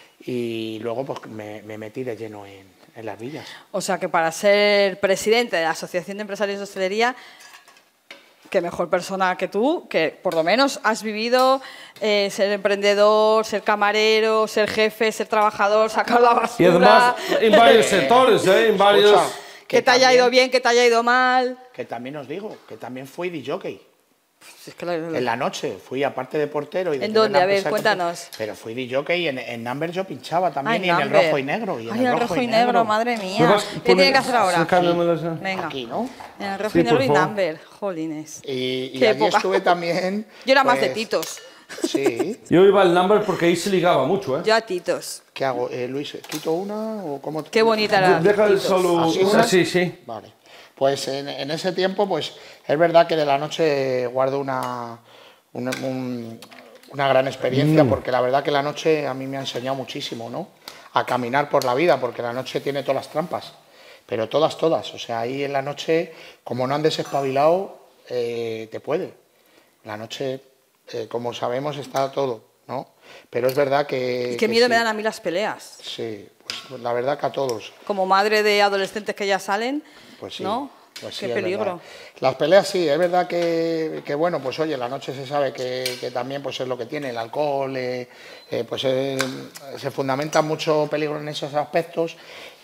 y luego pues me, me metí de lleno en, en las villas.
O sea que para ser presidente de la Asociación de Empresarios de Hostelería, qué mejor persona que tú, que por lo menos has vivido eh, ser emprendedor, ser camarero, ser jefe, ser trabajador, sacar la basura.
Y además en varios sectores, ¿eh? En varios...
Escucha,
que, que te haya ido bien, que te haya ido mal.
Que también os digo, que también fui disc-jockey.
Si es que la...
En la noche, fui aparte de portero. Y de
¿En dónde? A ver, cuéntanos.
Pero fui disc-jockey, en, en Number yo pinchaba también,
Ay,
y en
Number.
el rojo y negro. Y en
Ay,
el
el
rojo,
rojo y
y negro,
negro, madre mía. ¿Qué tiene que hacer ahora?
Aquí,
venga.
Aquí, ¿no?
En el rojo
Sí,
y negro y
por favor.
Number, jolines.
Y, y
Qué
allí
época.
estuve también...
Yo era
pues,
más de Titos.
Sí.
Yo iba al Number porque ahí se ligaba mucho, ¿eh?
Yo a Titos.
¿Qué hago? Eh, Luis, ¿quito una o cómo?
Qué bonita era.
Deja
Titos.
solo...
¿Así una?
Sí, sí.
Vale. Pues en, en ese tiempo, pues es verdad que de la noche guardo una, una, un, una gran experiencia, mm. porque la verdad que la noche a mí me ha enseñado muchísimo, ¿no? A caminar por la vida, porque la noche tiene todas las trampas, pero todas, todas. O sea, ahí en la noche, como no andes espabilado, eh, te puede. La noche, eh, como sabemos, está todo, ¿no? Pero es verdad que...
Y qué
que
miedo
sí.
me dan a mí las peleas.
Sí, pues, pues la verdad que a todos.
Como madre de adolescentes que ya salen,
pues sí,
¿no?
Pues sí,
qué peligro.
Verdad. Las peleas sí, es verdad que, que bueno, pues oye, la noche se sabe que, que también pues es lo que tiene, el alcohol, eh, eh, pues eh, se fundamenta mucho peligro en esos aspectos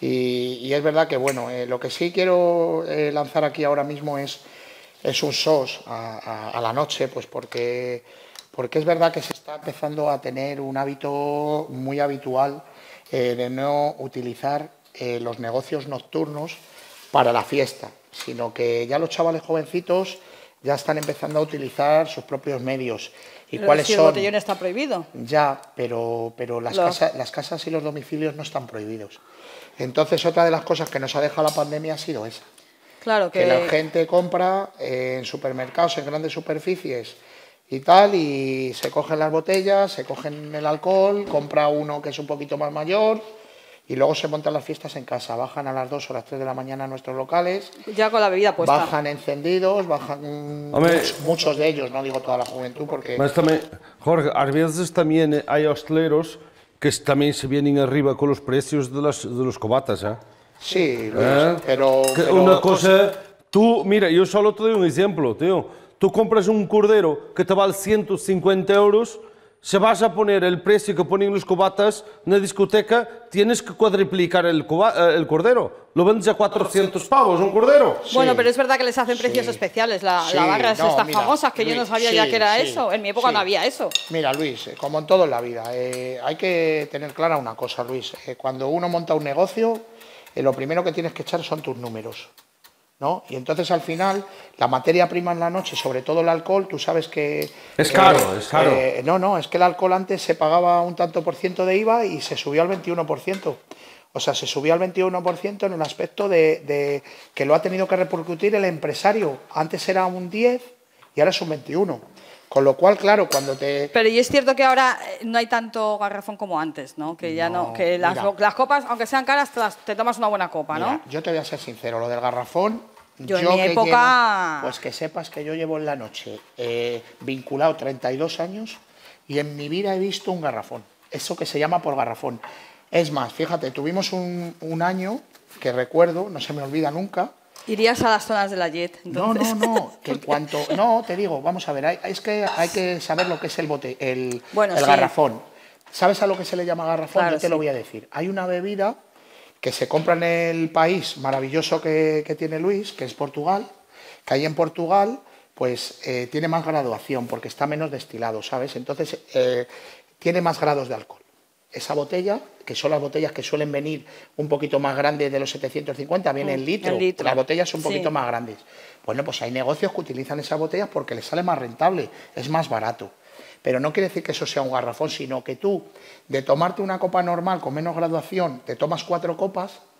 y, y es verdad que bueno, eh, lo que sí quiero eh, lanzar aquí ahora mismo es, es un sos a, a, a la noche, pues porque, porque es verdad que se está empezando a tener un hábito muy habitual eh, de no utilizar eh, los negocios nocturnos para la fiesta, sino que ya los chavales jovencitos ya están empezando a utilizar sus propios medios. ¿Y
pero
cuáles
si
son?
El botellón está prohibido.
Ya, pero, pero las,
Lo...
casa, las casas y los domicilios no están prohibidos. Entonces, otra de las cosas que nos ha dejado la pandemia ha sido esa.
Claro que...
que la gente compra eh, en supermercados, en grandes superficies y tal, y se cogen las botellas, se cogen el alcohol, compra uno que es un poquito más mayor... Y luego se montan las fiestas en casa, bajan a las dos o las tres de la mañana a nuestros locales.
Ya con la bebida puesta.
Bajan encendidos, bajan muchos, muchos de ellos, no digo toda la juventud porque...
Mas también, Jorge, a veces también hay hosteleros que también se vienen arriba con los precios de, las, de los cobatas, ¿eh?
Sí, Luis,
¿Eh?
pero, pero...
Una cosa, tú, mira, yo solo te doy un ejemplo, tío. Tú compras un cordero que te vale ciento cincuenta euros... Si vas a poner el precio que ponen los cobatas en la discoteca, tienes que cuadriplicar el, coba, el cordero. Lo vendes a cuatrocientos pavos, un cordero.
Sí. Bueno, pero es verdad que les hacen precios sí. especiales. La,
sí.
la barra es
no,
estas
mira,
famosas, que Luis, yo no sabía sí, ya que era sí, eso. En mi época sí. no había eso.
Mira, Luis, como en todo en la vida, eh, hay que tener clara una cosa, Luis. Eh, cuando uno monta un negocio, eh, lo primero que tienes que echar son tus números, ¿no? Y entonces al final la materia prima en la noche, sobre todo el alcohol, tú sabes que...
Es
eh,
caro, es caro.
Eh, no, no, es que el alcohol antes se pagaba un tanto por ciento de I V A y se subió al veintiuno por ciento. O sea, se subió al veintiuno por ciento en el aspecto de, de que lo ha tenido que repercutir el empresario. Antes era un diez y ahora es un veintiuno. Con lo cual, claro, cuando te...
Pero y es cierto que ahora no hay tanto garrafón como antes, ¿no? Que ya no, no que las, las copas, aunque sean caras, te, las, te tomas una buena copa,
mira,
¿no?
Yo te voy a ser sincero, lo del garrafón...
Yo,
yo
en mi
que
época...
Llevo, pues que sepas que yo llevo en la noche eh, vinculado treinta y dos años y en mi vida he visto un garrafón. Eso que se llama por garrafón. Es más, fíjate, tuvimos un, un año que recuerdo, no se me olvida nunca...
Irías a las zonas de la Jet, entonces.
No, no, no, que en cuanto... No, te digo, vamos a ver, hay, es que hay que saber lo que es el bote, el,
bueno,
el
sí.
garrafón. ¿Sabes a lo que se le llama garrafón?
Claro,
Yo te
sí.
lo voy a decir. Hay una bebida que se compra en el país maravilloso que, que tiene Luis, que es Portugal, que ahí en Portugal pues eh, tiene más graduación porque está menos destilado, ¿sabes? Entonces eh, tiene más grados de alcohol. Esa botella, que son las botellas que suelen venir un poquito más grandes de los setecientos cincuenta, viene en litro.
El litro.
Las botellas son un poquito
sí.
más grandes. Bueno, pues hay negocios que utilizan esas botellas porque les sale más rentable, es más barato. Pero no quiere decir que eso sea un garrafón, sino que tú, de tomarte una copa normal con menos graduación, te tomas cuatro copas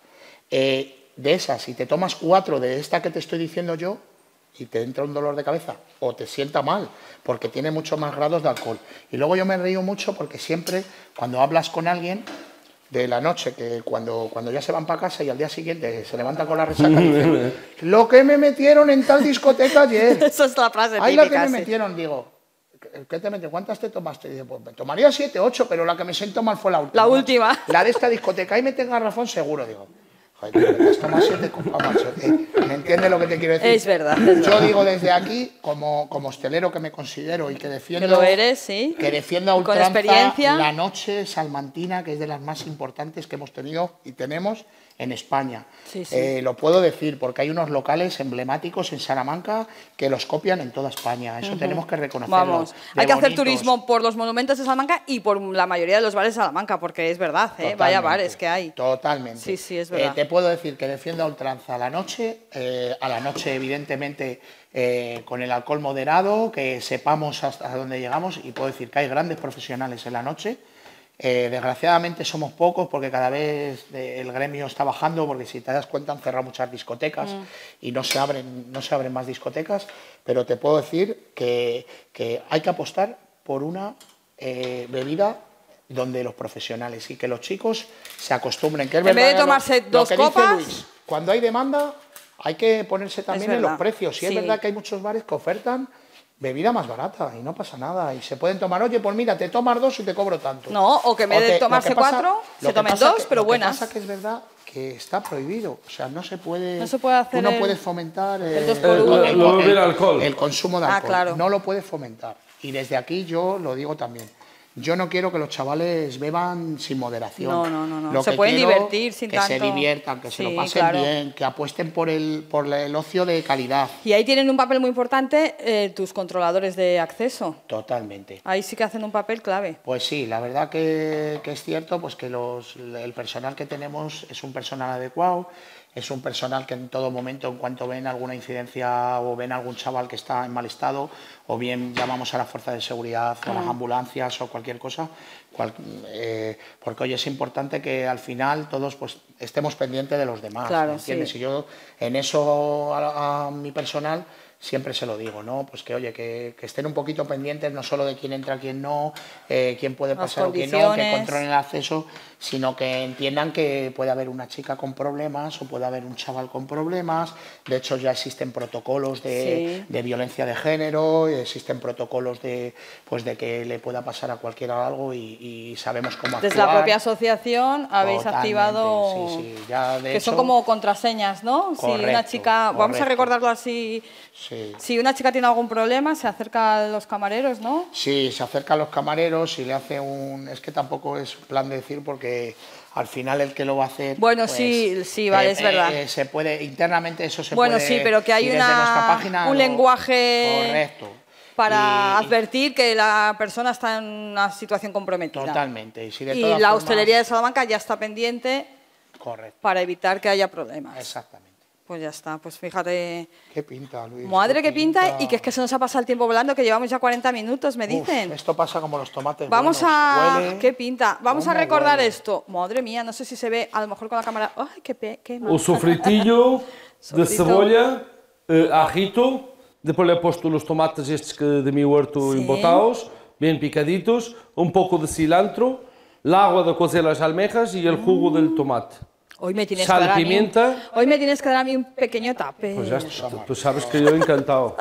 Eh, de esas, si te tomas cuatro de esta que te estoy diciendo yo, y te entra un dolor de cabeza o te sienta mal, porque tiene muchos más grados de alcohol. Y luego yo me río mucho porque siempre cuando hablas con alguien de la noche, que cuando, cuando ya se van para casa y al día siguiente se levantan con la resaca y dicen, lo que me metieron en tal discoteca ayer.
Esa es la frase
Ay,
típica,
la que me
sí.
metieron, digo, ¿qué te metieron? ¿Cuántas te tomaste? Y digo, pues me tomaría siete, ocho, pero la que me siento mal fue la última.
La última.
La de esta discoteca, ahí meten garrafón seguro, digo. Joder, te has tomado siete copas, macho. ¿Me entiendes lo que te quiero decir?
Es verdad, es verdad.
Yo digo desde aquí, como, como hostelero que me considero y que defiendo...
Que lo eres, sí.
Que defiendo a
Y con
ultranza
experiencia.
la noche salmantina, que es de las más importantes que hemos tenido y tenemos en España.
Sí, sí.
Eh, lo puedo decir porque hay unos locales emblemáticos en Salamanca que los copian en toda España. Eso uh-huh. tenemos que reconocerlo.
Vamos, hay que hacer turismo por los monumentos de Salamanca y por la mayoría de los bares de Salamanca, porque es verdad, ¿eh? Vaya bares que hay.
Totalmente.
Sí, sí, es verdad.
Eh, te puedo decir que defiendo a ultranza la noche, eh, a la noche evidentemente eh, con el alcohol moderado, que sepamos hasta dónde llegamos, y puedo decir que hay grandes profesionales en la noche. Eh, desgraciadamente somos pocos porque cada vez el gremio está bajando, porque si te das cuenta han cerrado muchas discotecas mm. y no se abren, no se abren más discotecas, pero te puedo decir que, que hay que apostar por una eh, bebida donde los profesionales y que los chicos se acostumbren. Que es
en
verdad,
vez de tomarse
lo,
dos
lo que
copas,
dice Luis, cuando hay demanda hay que ponerse también en los precios. Y sí. es verdad que hay muchos bares que ofertan bebida más barata y no pasa nada. Y se pueden tomar, oye, pues mira, te tomas dos y te cobro tanto.
No, o que en vez de tomarse cuatro, se tomen dos, pero buenas.
Lo que pasa que es verdad que está prohibido. O sea, no se puede...
No se puede hacer
Tú no
el,
puedes fomentar
el, el, el,
el,
el,
el,
alcohol.
el consumo de alcohol.
Ah, claro.
No lo puedes fomentar. Y desde aquí yo lo digo también. Yo no quiero que los chavales beban sin moderación.
No, no, no. no.
Lo
se
que
pueden
quiero,
divertir sin
que
tanto...
Que se diviertan, que
sí,
se lo pasen
claro.
bien, que apuesten por el, por el ocio de calidad.
Y ahí tienen un papel muy importante eh, tus controladores de acceso.
Totalmente.
Ahí sí que hacen un papel clave.
Pues sí, la verdad que, que es cierto, pues que los, el personal que tenemos es un personal adecuado. Es un personal que en todo momento, en cuanto ven alguna incidencia o ven algún chaval que está en mal estado, o bien llamamos a la fuerza de seguridad, a las ambulancias o cualquier cosa, cual, eh, porque hoy es importante que al final todos pues estemos pendientes de los demás,
claro,
¿entiendes?
Sí.
Y yo en eso a, a mi personal siempre se lo digo, ¿no? Pues que, oye, que, que estén un poquito pendientes no solo de quién entra, quién no, eh, quién puede pasar o quién no, que controlen el acceso, sino que entiendan que puede haber una chica con problemas o puede haber un chaval con problemas. De hecho, ya existen protocolos de, sí. de violencia de género, existen protocolos de, pues, de que le pueda pasar a cualquiera algo y, y sabemos cómo actuar.
Desde la propia asociación habéis
Totalmente,
activado...
Sí, sí. Ya, de
que
hecho,
son como contraseñas, ¿no?
Correcto,
si una chica...
correcto.
Vamos a recordarlo así...
Sí.
Si una chica tiene algún problema, se acerca a los camareros, ¿no?
Sí, se acerca a los camareros y le hace un... Es que tampoco es plan de decir porque al final el que lo va a hacer...
Bueno,
pues,
sí, sí, vale,
eh,
es verdad.
Eh, se puede, internamente eso se
bueno,
puede...
Bueno, sí, pero que hay
una, página,
un
lo,
lenguaje...
Correcto.
Para
y,
advertir que la persona está en una situación comprometida.
Totalmente. Y, si de
y
todas
la
formas,
hostelería de Salamanca ya está pendiente
correcto.
para evitar que haya problemas.
Exactamente.
Pues ya está, pues fíjate.
Qué pinta, Luis.
Madre,
qué,
qué pinta.
pinta.
Y que es que se nos ha pasado el tiempo volando, que llevamos ya cuarenta minutos, me dicen.
Uf, esto pasa como los tomates.
Vamos
buenos.
a...
Huele,
qué pinta. Vamos a recordar
huele?
esto. Madre mía, no sé si se ve, a lo mejor con la cámara... ¡Ay, qué, pe... qué mal!
O sofritillo de cebolla, eh, ajito, después le he puesto los tomates estos que de mi huerto
sí.
embotados, bien picaditos, un poco de cilantro, el agua de cocer las almejas y el jugo mm. del tomate.
Hoy me tienes
Sal,
que dar
pimienta.
Un, hoy me tienes que dar a mí un pequeño tape.
Pues ya está, tú sabes que yo encantado.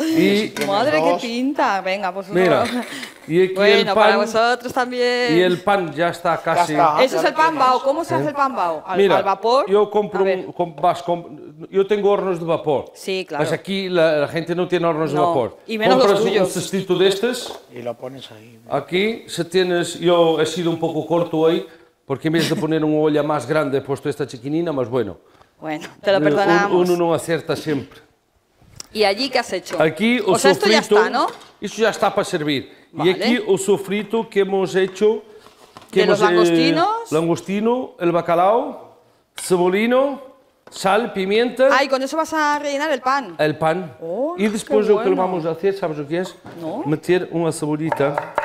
Y
madre, qué pinta. Venga, pues uno...
Mira, y aquí
bueno,
el pan,
para vosotros también.
Y el pan ya está casi...
Ya está,
Eso es el pan bao. ¿Cómo se hace el pan bao? ¿Al,
Mira,
al vapor?
Yo compro un, com, vas, com, yo tengo hornos de vapor.
Sí, claro.
Pues aquí la, la gente no tiene hornos
no.
de vapor.
Y menos
Compras
los tuyos.
un cestito de estos.
Y lo pones ahí.
Aquí, si tienes... Yo he sido un poco corto hoy, porque en vez de poner una olla más grande he puesto esta chiquinina, más bueno.
Bueno, te lo perdonamos.
Uno no acierta siempre.
¿Y allí qué has hecho?
Aquí o,
o sea,
sofrito,
esto ya está, ¿no?
Esto ya está para servir.
Vale.
Y aquí el sofrito que hemos hecho... Que
¿De
hemos,
los langostinos?
Eh, langostino, el bacalao, cebolino, sal, pimienta...
Ah, y con eso vas a rellenar el pan.
El pan.
Oh,
y después
bueno.
lo que lo vamos a hacer, ¿sabes lo que es?
¿No?
Meter una cebollita.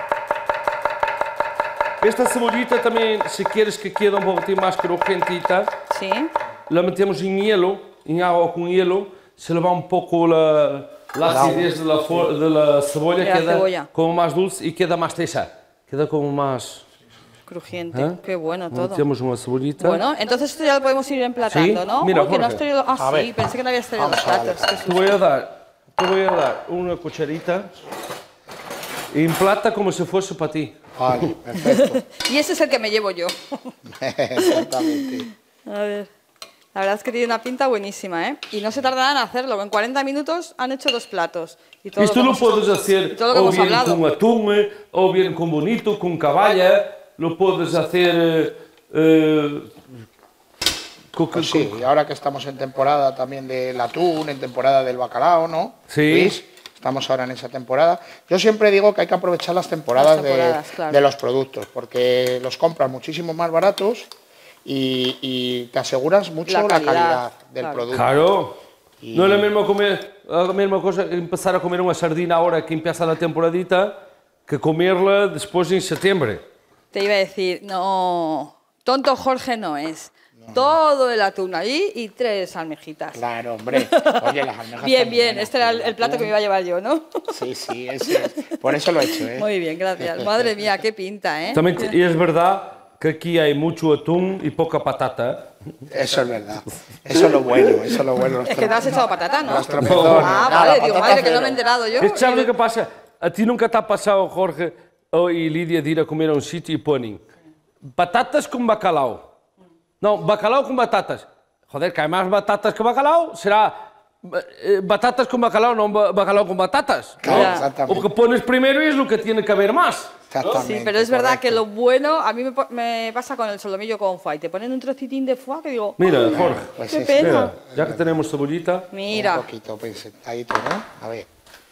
Esta cebollita también, si quieres que quede un poquitín más crujentita,
sí.
la metemos en hielo, en agua con hielo, se le va un poco la, la acidez de la, de la cebolla,
de la
queda
cebolla.
como más dulce y queda más tesa, queda como más...
Crujiente,
¿Eh?
qué bueno todo.
Metemos una cebollita.
Bueno, entonces esto ya lo podemos ir emplatando,
Sí,
¿no?
mira,
Uy, que no has
Jorge.
traído... Ah,
A
sí,
ver.
pensé que no habías traído los
Vamos a
platos.
darle.
qué
Te voy a dar, te voy a dar una cucharita y emplata como si fuese para ti.
Vale, perfecto.
Y ese es el que me llevo yo.
Exactamente.
A ver. La verdad es que tiene una pinta buenísima, ¿eh? Y no se tardarán en hacerlo. En cuarenta minutos han hecho dos platos. Y todo
Esto
que
lo
hemos-
puedes hacer
y todo lo que
o
hemos
bien
hablado.
con atún, eh, o bien con bonito, con caballa, lo puedes hacer... eh, eh, con,
Pues sí, y ahora que estamos en temporada también del atún, en temporada del bacalao, ¿no?
Sí.
Luis? Estamos ahora en esa temporada. Yo siempre digo que hay que aprovechar las temporadas,
Las temporadas,
de,
claro.
de los productos, porque los compras muchísimo más baratos y, y te aseguras mucho
La
la
calidad,
calidad, del
claro.
producto.
Claro.
Y-
No es la misma, comer, la misma cosa empezar a comer una sardina ahora que empieza la temporadita que comerla después en septiembre.
Te iba a decir, no, tonto Jorge no es. Todo el atún allí y tres almejitas.
Claro, hombre. Oye, las almejas
Bien,
están
bien,
buenas,
este era el,
pero
el plato que
atún-
me iba a llevar yo, ¿no?
Sí, sí, ese es. Por eso lo he hecho, ¿eh?
Muy bien, gracias. Madre mía, qué pinta, ¿eh?
También te- y es verdad que aquí hay mucho atún y poca patata.
Eso es verdad. Eso es lo bueno, eso es lo bueno.
Es que te has echado patata, ¿no?
Los tropezones.
Ah,
Nada,
vale, digo,
patata
madre, que no
cero.
me he enterado yo.
Es que ¿sabes lo que pasa? A ti nunca te ha pasado, Jorge o y Lidia, de ir a comer a un sitio y ponen patatas con bacalao. No, bacalao con batatas. Joder, que hay más batatas que bacalao. Será eh, batatas con bacalao, no ba- bacalao con batatas.
Claro,
Ya.
exactamente.
O que pones primero y es lo que tiene que haber más.
Exactamente,
Sí, pero es verdad
correcto.
que lo bueno, a mí me, po- me pasa con el solomillo con foie. Te ponen un trocitín de foie que digo,
Mira,
¡ay,
Jorge,
Pues
qué
sí, sí.
pena!
mira, ya que tenemos cebollita,
Mira,
Un poquito, pues, sentadito, ¿no? A ver.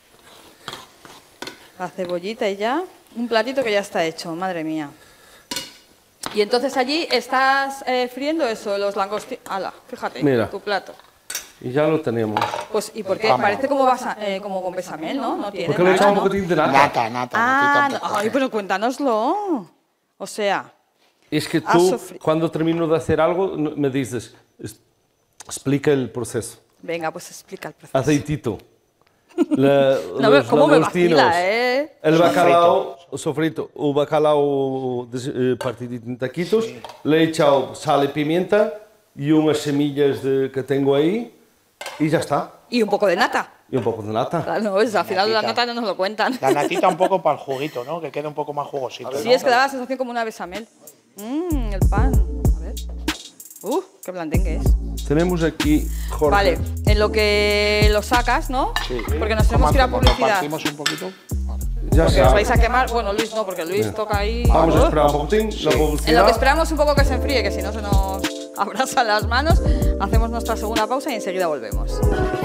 la cebollita y ya. Un platito que ya está hecho, madre mía. Y entonces allí estás eh, friendo eso, los langostinos. ¡Hala! Fíjate,
Mira.
tu plato.
y ya lo tenemos.
Pues, ¿y por qué?
Vamos.
Parece como, basa- eh, como con besamel, ¿no? No tiene
Porque le he
nada,
echado un
¿no?
poquitín de nata.
Nata, nata.
Ah,
natita un
no,
poco.
ay, pero cuéntanoslo. O sea,
Es que
Ah,
tú,
sofrí-
cuando termino de hacer algo, no- me dices, es- explica el proceso.
venga, pues explica el proceso.
Aceitito. La-
No, me-
los
¿Cómo me
langostinos,
vacila, eh?
El bacalao, sofrito, o bacalao des- eh, partidito en taquitos, le he echado sal y pimienta y unas semillas de- que tengo ahí y ya está.
Y un poco de nata.
Y un poco de nata.
Claro, no, pues, al final la
Natita.
nata no nos lo cuentan.
La natita un poco para el juguito, ¿no? Que quede un poco más jugosito.
Sí,
¿no?
es que daba la sensación como una besamel. Mmm, el pan. A ver. Uh, qué blandengue es.
Tenemos aquí, Jorge.
Vale, en lo que lo sacas, ¿no?
Sí.
Porque nos tenemos que ir a
Como
publicidad.
partimos un poquito. Vale.
Ya
Porque os
está.
vais a quemar. Bueno, Luis no, porque Luis toca ahí.
Vamos a
Uh.
esperar un poquitín, la
En lo
publicidad.
que esperamos un poco que se enfríe, que si no se nos abrasan las manos, hacemos nuestra segunda pausa y enseguida volvemos.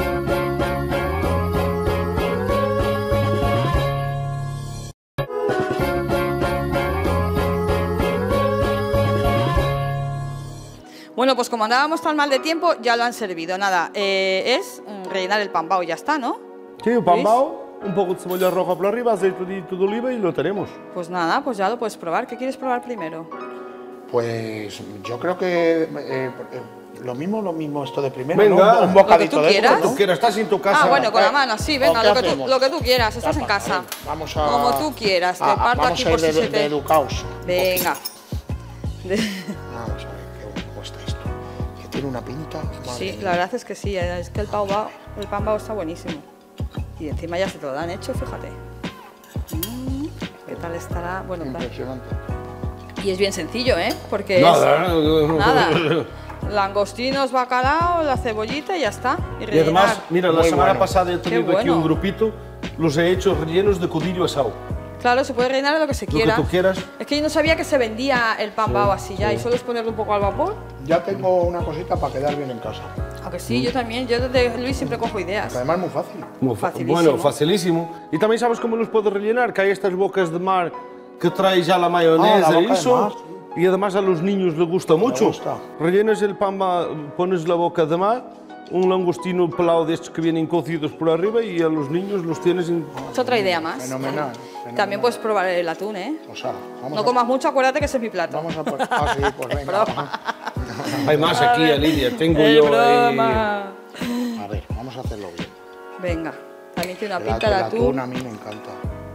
Bueno, pues como andábamos tan mal de tiempo, ya lo han servido. Nada, eh, es mm, rellenar el pan bao y ya está, ¿no?
Sí, un pan bao, un poco de cebolla roja por arriba, aceite de oliva y lo tenemos.
Pues nada, pues ya lo puedes probar. ¿Qué quieres probar primero?
Pues yo creo que eh, eh, lo mismo, lo mismo esto de primero,
Venga,
¿no? Un, un
lo que
bocadito
tú
de
quieras.
esto,
Tú
¿no?
quieras, estás en tu casa.
Ah, bueno, con la
eh,
mano, sí,
¿o
venga,
qué
lo que, tú,
hacemos?
lo que tú quieras, estás en
Tapa,
casa.
venga, Vamos a,
Como tú quieras, te
a- a-
parto
vamos
aquí
a
por
ir de,
si se
de
te...
educaos.
Venga. De-
Vamos a ver qué bueno está esto. Que tiene una pinta. madre
Sí,
mía.
la verdad es que sí, es que el, pau bao- el pan bao está buenísimo. Y encima ya se te lo dan hecho, fíjate. Mm, ¿Qué tal estará? Bueno, claro.
Impresionante.
Y es bien sencillo, ¿eh? Porque
Nada,
es... Nada. Langostinos, bacalao, la cebollita y ya está. Y,
Y
rellenar.
además, mira, la
Muy
semana
bueno.
pasada he tenido
Qué
aquí
bueno.
un grupito, los he hecho rellenos de codillo asado.
Claro, se puede rellenar de lo que se
Lo
quiera.
que tú quieras.
Es que yo no sabía que se vendía el pan bao así ya, y solo es ponerlo un poco al vapor.
Ya tengo una cosita para quedar bien en casa.
Aunque sí, yo también, yo de Luis siempre cojo ideas.
Además es muy fácil.
Muy fa-
Facilísimo.
Bueno, facilísimo. Y también sabes cómo los puedes rellenar, que hay estas bocas de mar que trae ya la mayonesa
Ah, la
y
boca de
eso.
mar.
Y además a los niños les gusta mucho.
gusta.
Rellenas el pan, ba- pones la boca de mar, un langostino pelado de estos que vienen cocidos por arriba y a los niños los tienes en...
Es otra idea más.
Fenomenal. fenomenal.
También puedes probar el atún, ¿eh?
O sea, vamos
No
a,
comas mucho, acuérdate que ese es mi plato.
Vamos a por... Ah, sí, pues venga.
Hay más aquí, Lidia. Tengo
¡Es
yo
broma!
ahí.
A ver, vamos a hacerlo bien.
Venga, también tiene una
El
pinta de
el
atún.
a mí me encanta.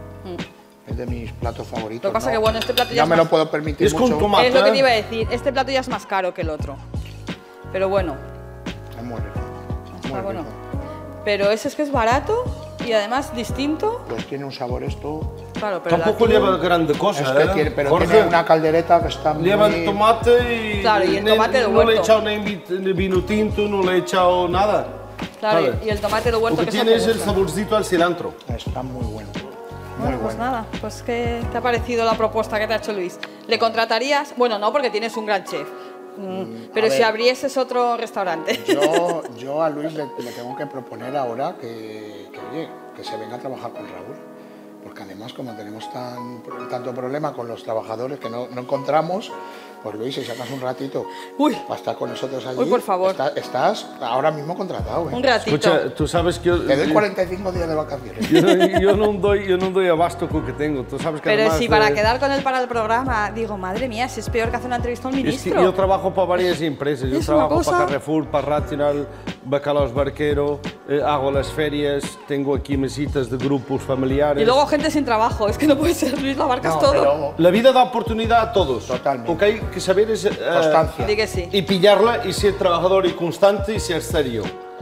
Es de mis platos favoritos.
Lo que pasa
¿no?
que, bueno, este plato ya
ya
es
me
más-
lo puedo permitir
Es con
mucho.
tomate.
Es lo que te iba a decir. Este plato ya es más caro que el otro. Pero bueno,
Es muy rico.
está
muy
bueno.
rico.
Pero ese es que es barato y además distinto.
Pues tiene un sabor esto.
Claro, pero el
Tampoco
atún-
lleva grande cosa,
Es que
¿eh?
tiene, pero
Jorge,
tiene una caldereta que está muy...
lleva el tomate y...
Claro, y el
ni-
tomate del
No le he
huerto.
echado ni vi- ni vino tinto, no le he echado nada.
Claro,
¿sabes?
y el tomate de huerto
Lo que
que
tiene es
se
el saborcito al cilantro.
Está muy bueno. Muy
Bueno, pues
bueno.
nada, pues ¿qué te ha parecido la propuesta que te ha hecho Luis? ¿Le contratarías? Bueno, no, porque tienes un gran chef. Mm, pero
a
si
ver.
abrieses otro restaurante.
Yo, yo a Luis le, le tengo que proponer ahora que, que, oye, que se venga a trabajar con Raúl. Porque además, como tenemos tan, tanto problema con los trabajadores que no, no encontramos, pues Luis, si sacas un ratito
Uy.
para estar con nosotros allí,
Uy, por favor.
está- estás ahora mismo contratado. ¿eh?
Un ratito.
Escucha, tú sabes que yo...
Te doy cuarenta y cinco días de vacaciones.
Yo, no- yo no doy, yo no doy abasto con lo que tengo. Tú sabes que
Pero
además
si
de-
para quedar con él para el programa, digo, madre mía, si es peor que hacer una entrevista a un
Es que
ministro.
yo trabajo para varias empresas. Yo
Es una
trabajo
cosa.
para Carrefour, para Rational, Bacalaos Barquero, eh, hago las ferias, tengo aquí mesitas de grupos familiares.
Y luego gente sin trabajo, es que no puede ser, Luis, lo abarcas
No,
todo.
pero
La vida da oportunidad a todos.
Totalmente.
Lo que hay que saber es... eh,
constancia.
Di que sí.
y pillarla y ser trabajador y constante y ser serio.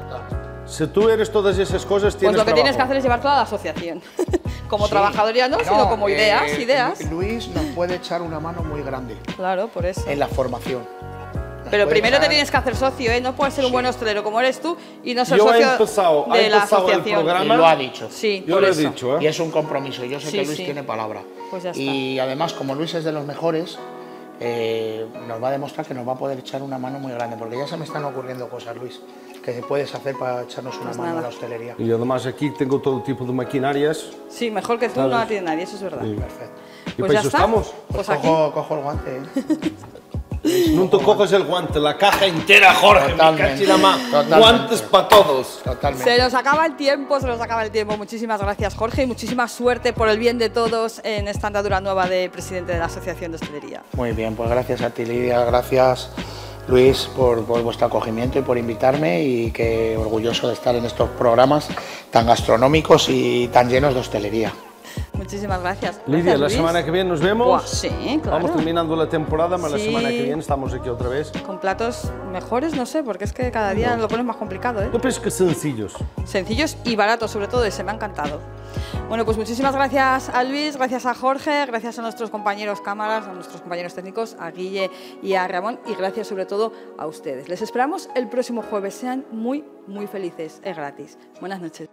Si tú eres todas esas cosas,
Pues
tienes
lo que tienes que
trabajo.
hacer es llevar toda la asociación. Como
Sí.
trabajador ya no, sino como
eh,
ideas, ideas.
Luis nos puede echar una mano muy grande
Claro, por eso.
en la formación. Nos
Pero
puede
primero te
echar-
tienes que hacer socio, ¿eh? No puedes ser un
Sí.
buen hostelero como eres tú y no ser
Yo he
socio
empezado- he
de la
empezado el
asociación.
programa-
Y lo ha dicho.
Sí,
Yo
por
lo he
eso.
dicho, ¿eh?
Y es un compromiso. Yo sé
Sí,
que Luis
sí.
tiene palabra.
Pues ya está.
Y además, como Luis es de los mejores, eh, nos va a demostrar que nos va a poder echar una mano muy grande. Porque ya se me están ocurriendo cosas, Luis, que puedes hacer para echarnos una
Pues
mano
nada.
a la hostelería.
Y además aquí tengo todo tipo de maquinarias.
Sí, mejor que tú no la tiene nadie, eso es verdad.
Perfecto.
¿Y
Pues
para
ya
eso
está.
estamos?
Pues
Pues
aquí.
cojo, cojo el guante, ¿eh?
No te coges el guante, la caja entera, Jorge. Me
Totalmente,
cachi la ma-
totalmente.
Guantes para todos.
Totalmente.
Se nos acaba el tiempo, se nos acaba el tiempo. Muchísimas gracias, Jorge, y muchísima suerte por el bien de todos en esta andadura nueva de presidente de la Asociación de Hostelería.
Muy bien, pues gracias a ti, Lidia. Gracias, Luis, por, por vuestro acogimiento y por invitarme. Y que orgulloso de estar en estos programas tan gastronómicos y tan llenos de hostelería.
Muchísimas gracias.
Lidia,
Gracias,
la
Luis.
semana que viene nos vemos.
Buah, sí, claro.
Vamos terminando la temporada, pero la
Sí.
semana que viene estamos aquí otra vez.
Con platos mejores, no sé, porque es que cada día lo pones más complicado, ¿eh?
Yo pienso que sencillos.
Sencillos y baratos, sobre todo, y se me ha encantado. Bueno, pues muchísimas gracias a Luis, gracias a Jorge, gracias a nuestros compañeros cámaras, a nuestros compañeros técnicos, a Guille y a Ramón, y gracias sobre todo a ustedes. Les esperamos el próximo jueves. Sean muy, muy felices. Es gratis. Buenas noches.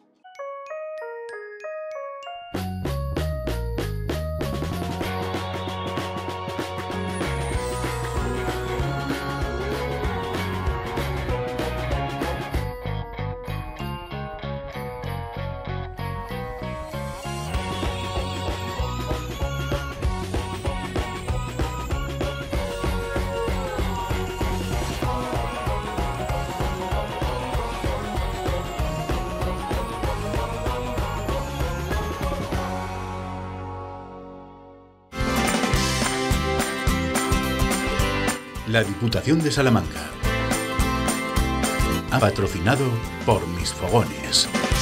La Diputación de Salamanca ha patrocinado por Mis Fogones.